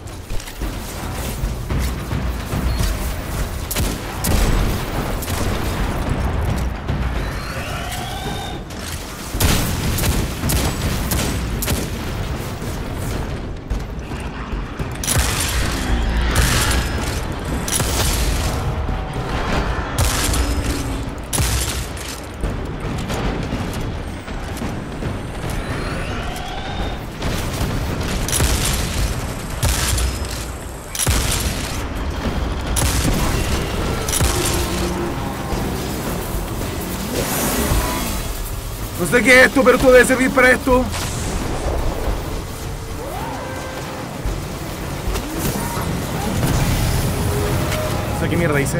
No sé qué es esto, pero esto debe servir para esto. O sea, ¿qué mierda hice?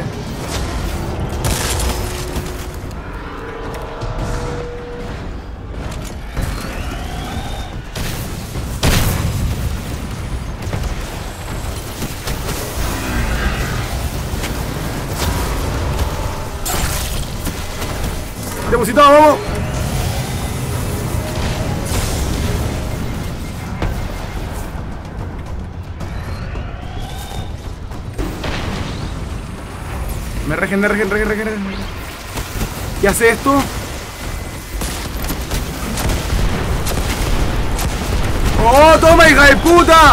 Depositado, vamos. Me regen. ¿Qué hace esto? ¡Oh, toma, hija de puta!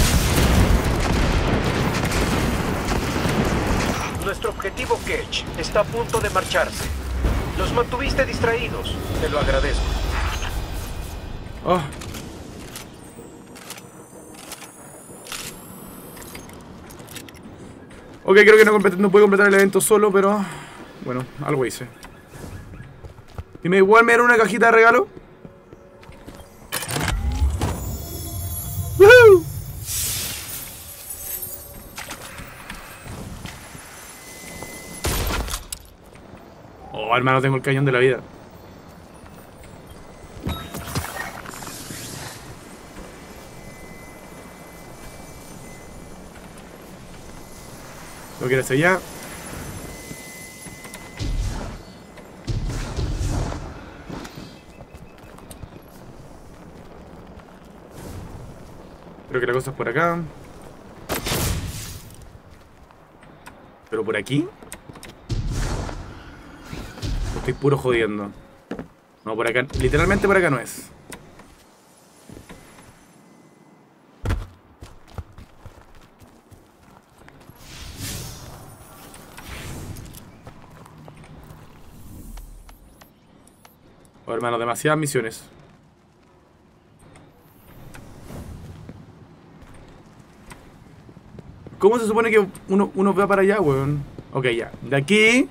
Nuestro objetivo, Ketch, está a punto de marcharse. Los mantuviste distraídos. Te lo agradezco. Oh. Ok, creo que no puedo completar el evento solo, pero... Bueno, algo hice. ¿Y me igual me dieron una cajita de regalo? ¡Woohoo! Oh, hermano, tengo el cañón de la vida. Tengo que ir hacia allá. Creo que la cosa es por acá. ¿Pero por aquí? Estoy puro jodiendo. No, por acá. Literalmente por acá no es. Oh, hermano, demasiadas misiones. ¿Cómo se supone que uno va para allá, weón? Ok, ya. De aquí...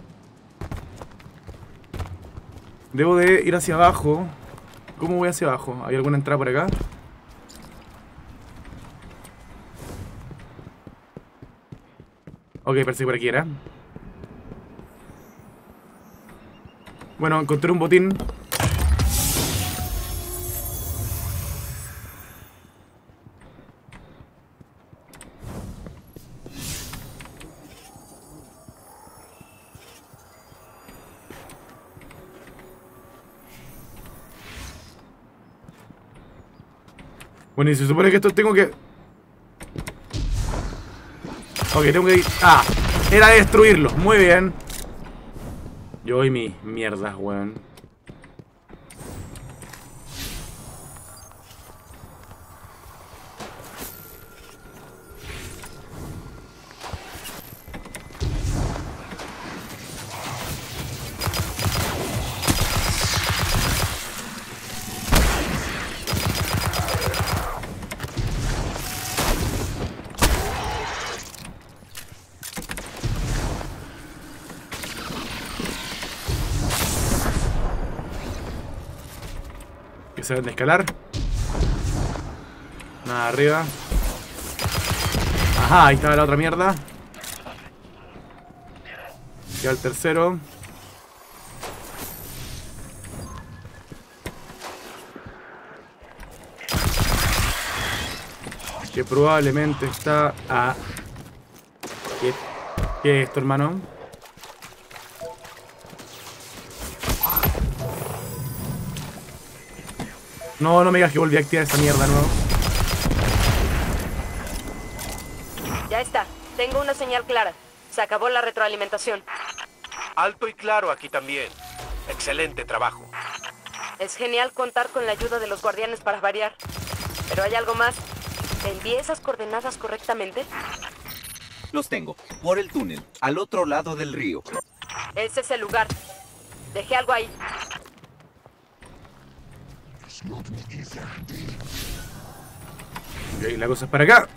Debo de ir hacia abajo. ¿Cómo voy hacia abajo? ¿Hay alguna entrada por acá? Ok, parece que por aquí era. Bueno, encontré un botín. Bueno, y se supone que esto tengo que... Ok, tengo que ir... Ah, era destruirlo. Muy bien. Yo y mi mierda, weón. Se deben de escalar. Nada arriba. Ajá, ahí estaba la otra mierda. Queda el tercero. Que probablemente está a... ¿Qué es esto, hermano? No, no me digas que volví a activar esa mierda nuevo. Ya está. Tengo una señal clara. Se acabó la retroalimentación. Alto y claro aquí también. Excelente trabajo. Es genial contar con la ayuda de los guardianes para variar. Pero hay algo más. ¿Envié esas coordenadas correctamente? Los tengo. Por el túnel, al otro lado del río. Ese es el lugar. Dejé algo ahí. Y la cosa es para acá.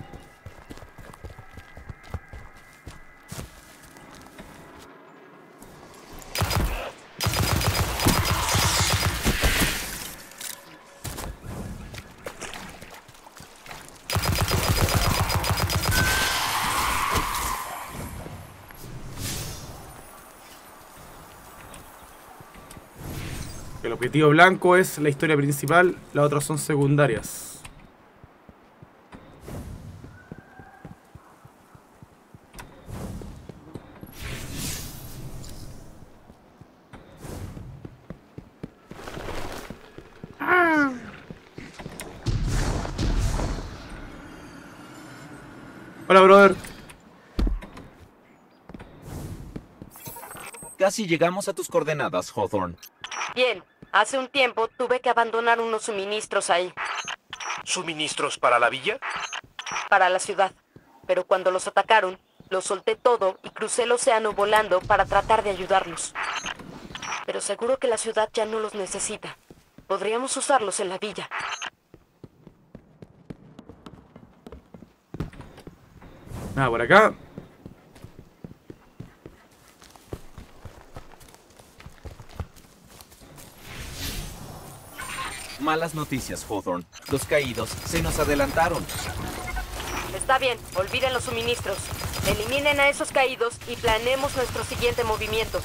El objetivo blanco es la historia principal, las otras son secundarias. Hola, brother. Casi llegamos a tus coordenadas, Hawthorne. Bien. Hace un tiempo tuve que abandonar unos suministros ahí. ¿Suministros para la villa? Para la ciudad. Pero cuando los atacaron, los solté todo y crucé el océano volando para tratar de ayudarlos. Pero seguro que la ciudad ya no los necesita. Podríamos usarlos en la villa. Nada, por acá. Malas noticias, Hawthorne. Los caídos se nos adelantaron. Está bien, olviden los suministros. Eliminen a esos caídos y planeemos nuestro siguiente movimiento.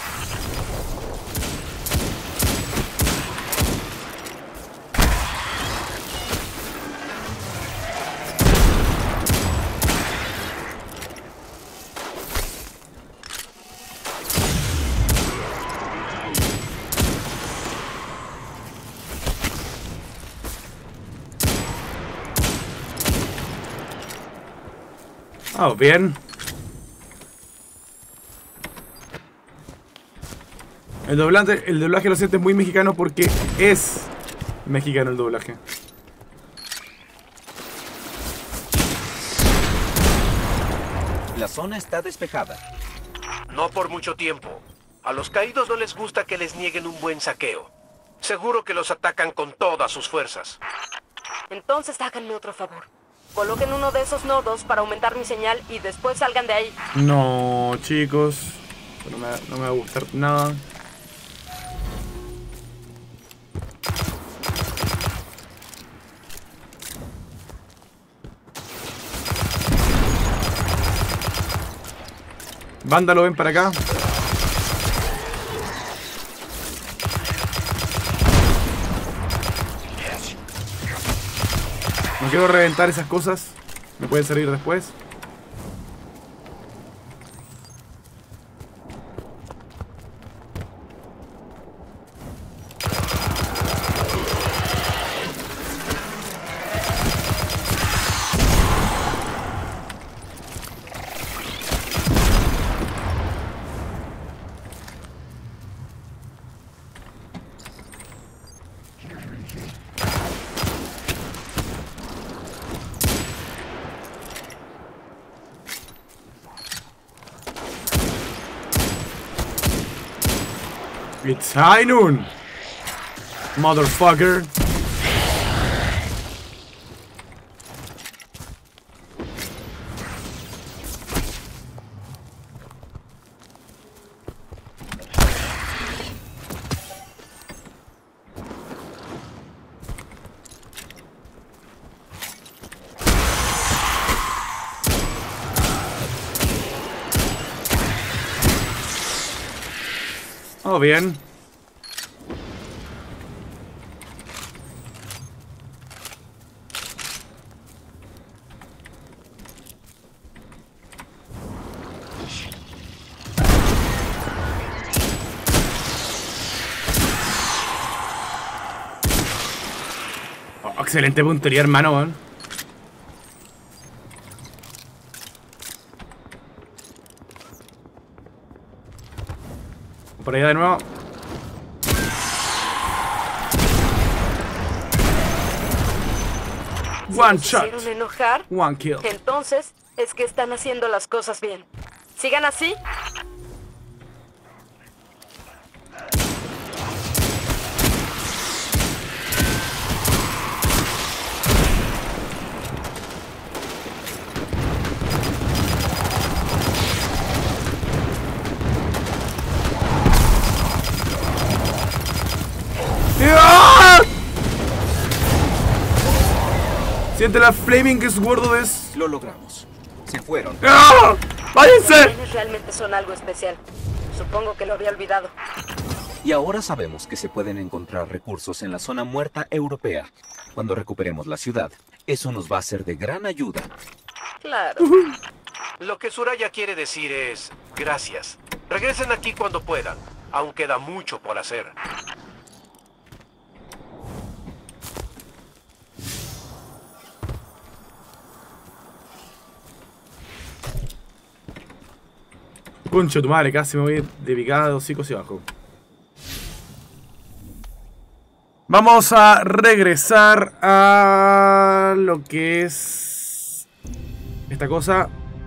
Oh, bien. El doblaje lo sientes muy mexicano porque es mexicano el doblaje. La zona está despejada. No por mucho tiempo. A los caídos no les gusta que les nieguen un buen saqueo. Seguro que los atacan con todas sus fuerzas. Entonces háganme otro favor. Coloquen uno de esos nodos para aumentar mi señal y después salgan de ahí. No, chicos. No me va a gustar nada. Vándalo, ven para acá. No quiero reventar esas cosas. Me pueden servir después. It's high noon, motherfucker. Oh, bien. Oh, excelente puntería, hermano. Por allá de nuevo. One shot. ¿Hicieron enojar? One kill. Entonces, es que están haciendo las cosas bien. ¿Sigan así? Siente la flaming sword de... Lo logramos. Se fueron. ¡Ah! ¡Váyanse! Los trenes realmente son algo especial. Supongo que lo había olvidado. Y ahora sabemos que se pueden encontrar recursos en la zona muerta europea. Cuando recuperemos la ciudad, eso nos va a ser de gran ayuda. Claro. Lo que Suraya quiere decir es gracias. Regresen aquí cuando puedan. Aún queda mucho por hacer. Concha tu madre, casi me voy de picada de hocicos y abajo. Vamos a regresar a lo que es esta cosa.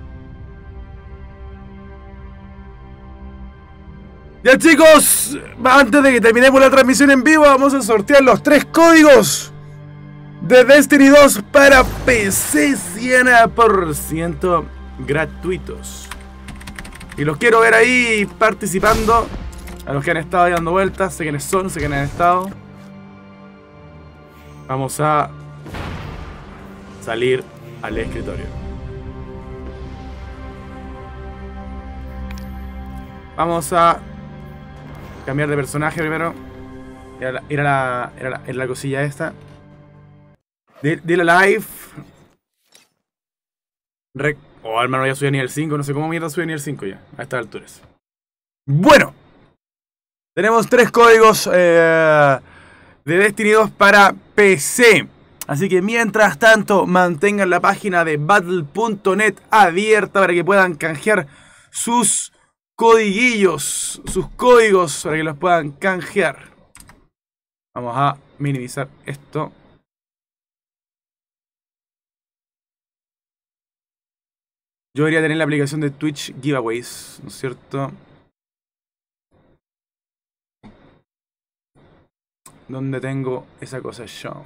Ya, chicos, antes de que terminemos la transmisión en vivo, vamos a sortear los 3 códigos de Destiny 2 para PC 100% gratuitos. Y los quiero ver ahí participando. A los que han estado ahí dando vueltas. Sé quiénes son, sé quiénes han estado. Vamos a salir al escritorio. Vamos a cambiar de personaje primero. Era la cosilla esta. Dile live. Oh, hermano, ya subí a nivel 5. No sé cómo mierda subí a nivel 5 ya. A estas alturas. Bueno. Tenemos 3 códigos de Destiny 2 para PC. Así que mientras tanto, mantengan la página de Battle.net abierta para que puedan canjear sus codiguillos. Sus códigos para que los puedan canjear. Vamos a minimizar esto. Yo debería tener la aplicación de Twitch Giveaways, ¿no es cierto? ¿Dónde tengo esa cosa yo?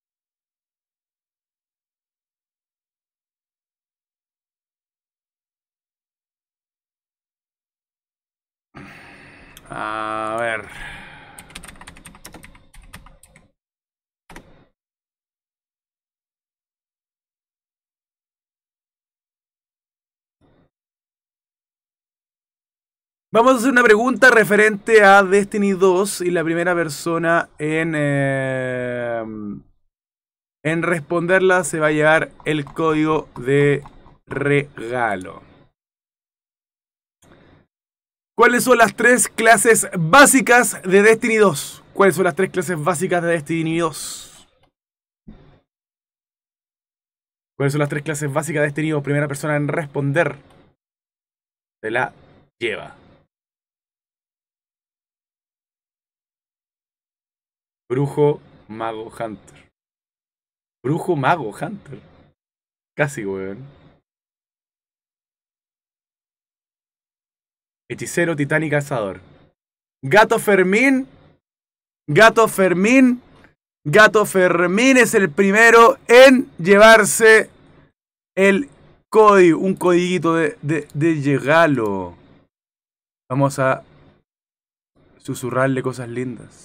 A ver. Vamos a hacer una pregunta referente a Destiny 2 y la primera persona en responderla se va a llevar el código de regalo. ¿Cuáles son las 3 clases básicas de Destiny 2? ¿Cuáles son las 3 clases básicas de Destiny 2? ¿Cuáles son las 3 clases básicas de Destiny 2? Primera persona en responder se la lleva. Brujo, mago, hunter. Brujo, mago, hunter. Casi, weón. Hechicero, titán y cazador. Gato Fermín. Gato Fermín. Gato Fermín es el primero en llevarse el código. Un codiguito de regalo. Vamos a susurrarle cosas lindas.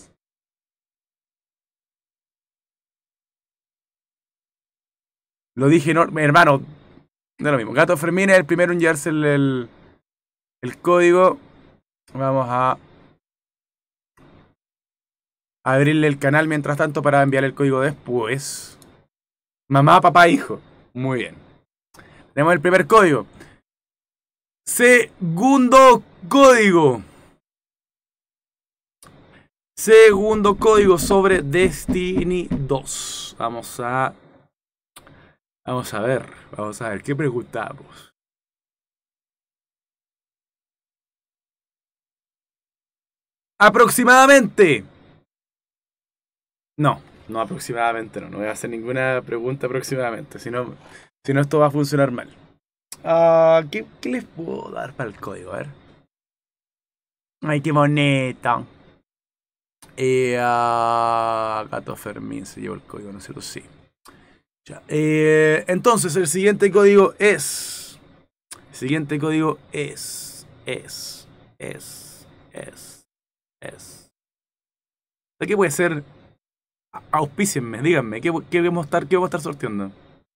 Lo dije, no, hermano. No es lo mismo. Gato Fermín es el primero en llevarse el código. Vamos a abrirle el canal mientras tanto para enviar el código después. Mamá, papá, hijo. Muy bien. Tenemos el primer código. Segundo código. Segundo código sobre Destiny 2. Vamos a ver. Vamos a ver. ¿Qué preguntamos? Aproximadamente. No aproximadamente no. No voy a hacer ninguna pregunta aproximadamente. Si no esto va a funcionar mal. ¿Qué les puedo dar para el código? A ver. Ay, qué bonito. Gato Fermín se llevó el código, no sé lo sé. Ya. Entonces, el siguiente código es. El siguiente código es. ¿Qué puede ser? Auspícienme, díganme, ¿qué vamos a estar sorteando?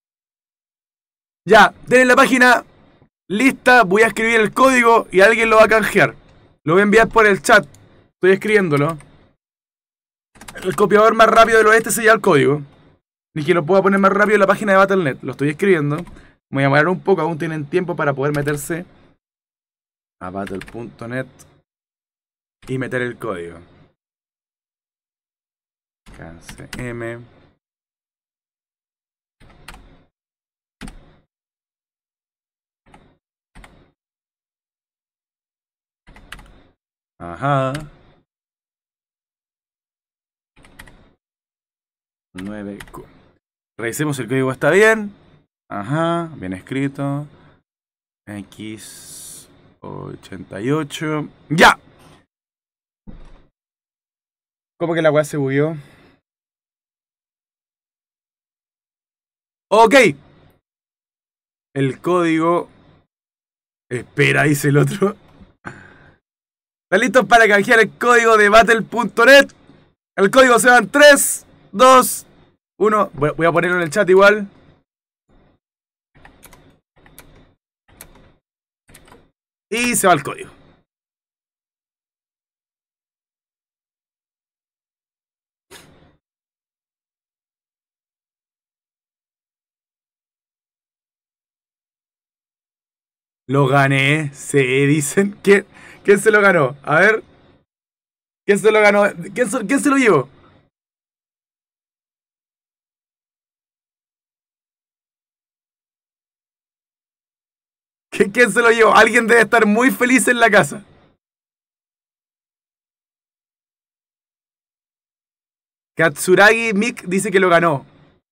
Ya, tienen la página lista, voy a escribir el código y alguien lo va a canjear. Lo voy a enviar por el chat, estoy escribiéndolo. El copiador más rápido del oeste se lleva el código. Ni que lo pueda poner más rápido en la página de Battle.net, lo estoy escribiendo. Voy a demorar un poco, aún tienen tiempo para poder meterse a Battle.net y meter el código. KCM. Ajá. 9Q. Revisemos el código, está bien. Ajá, bien escrito. X88. ¡Ya! ¿Cómo que la weá se bugueó? Ok. El código. Espera, dice el otro. ¿Están listos para canjear el código de Battle.net? El código se va en 3, 2, 1. Voy a ponerlo en el chat igual. Y se va el código. Lo gané, se dicen. ¿Quién se lo ganó? A ver. ¿Quién se lo ganó? ¿Quién se lo llevó? ¿Quién se lo llevó? Alguien debe estar muy feliz en la casa. Katsuragi Mick dice que lo ganó.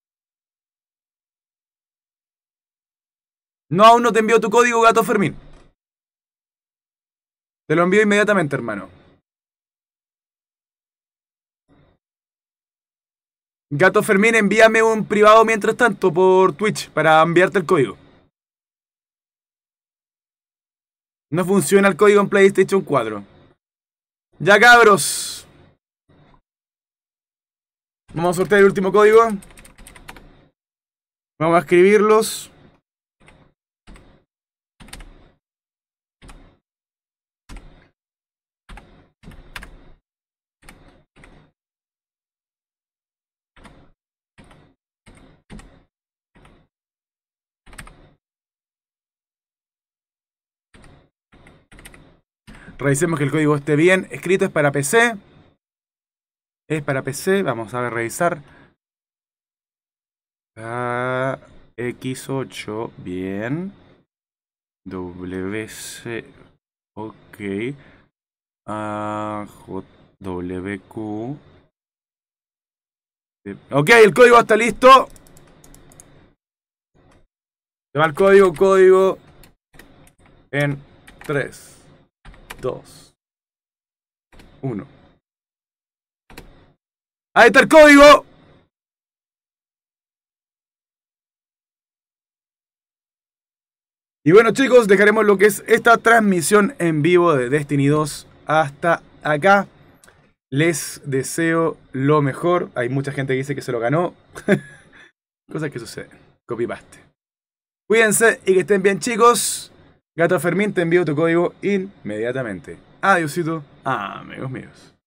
No, aún no te envío tu código, Gato Fermín. Te lo envío inmediatamente, hermano. Gato Fermín, envíame un privado mientras tanto por Twitch para enviarte el código. No funciona el código en PlayStation 4. Ya, cabros. Vamos a sortear el último código. Vamos a escribirlos. Revisemos que el código esté bien escrito. Es para PC. Es para PC. Vamos a ver, revisar. X8. Bien. WC. Ok. WQ. Ok, el código está listo. Se va el código en 3, 2, 1. Ahí está el código. Y bueno, chicos, dejaremos lo que es esta transmisión en vivo de Destiny 2 hasta acá. Les deseo lo mejor. Hay mucha gente que dice que se lo ganó. Cosas que suceden. Copy-paste. Cuídense y que estén bien, chicos. Gato Fermín, te envío tu código inmediatamente. Adiósito, amigos míos.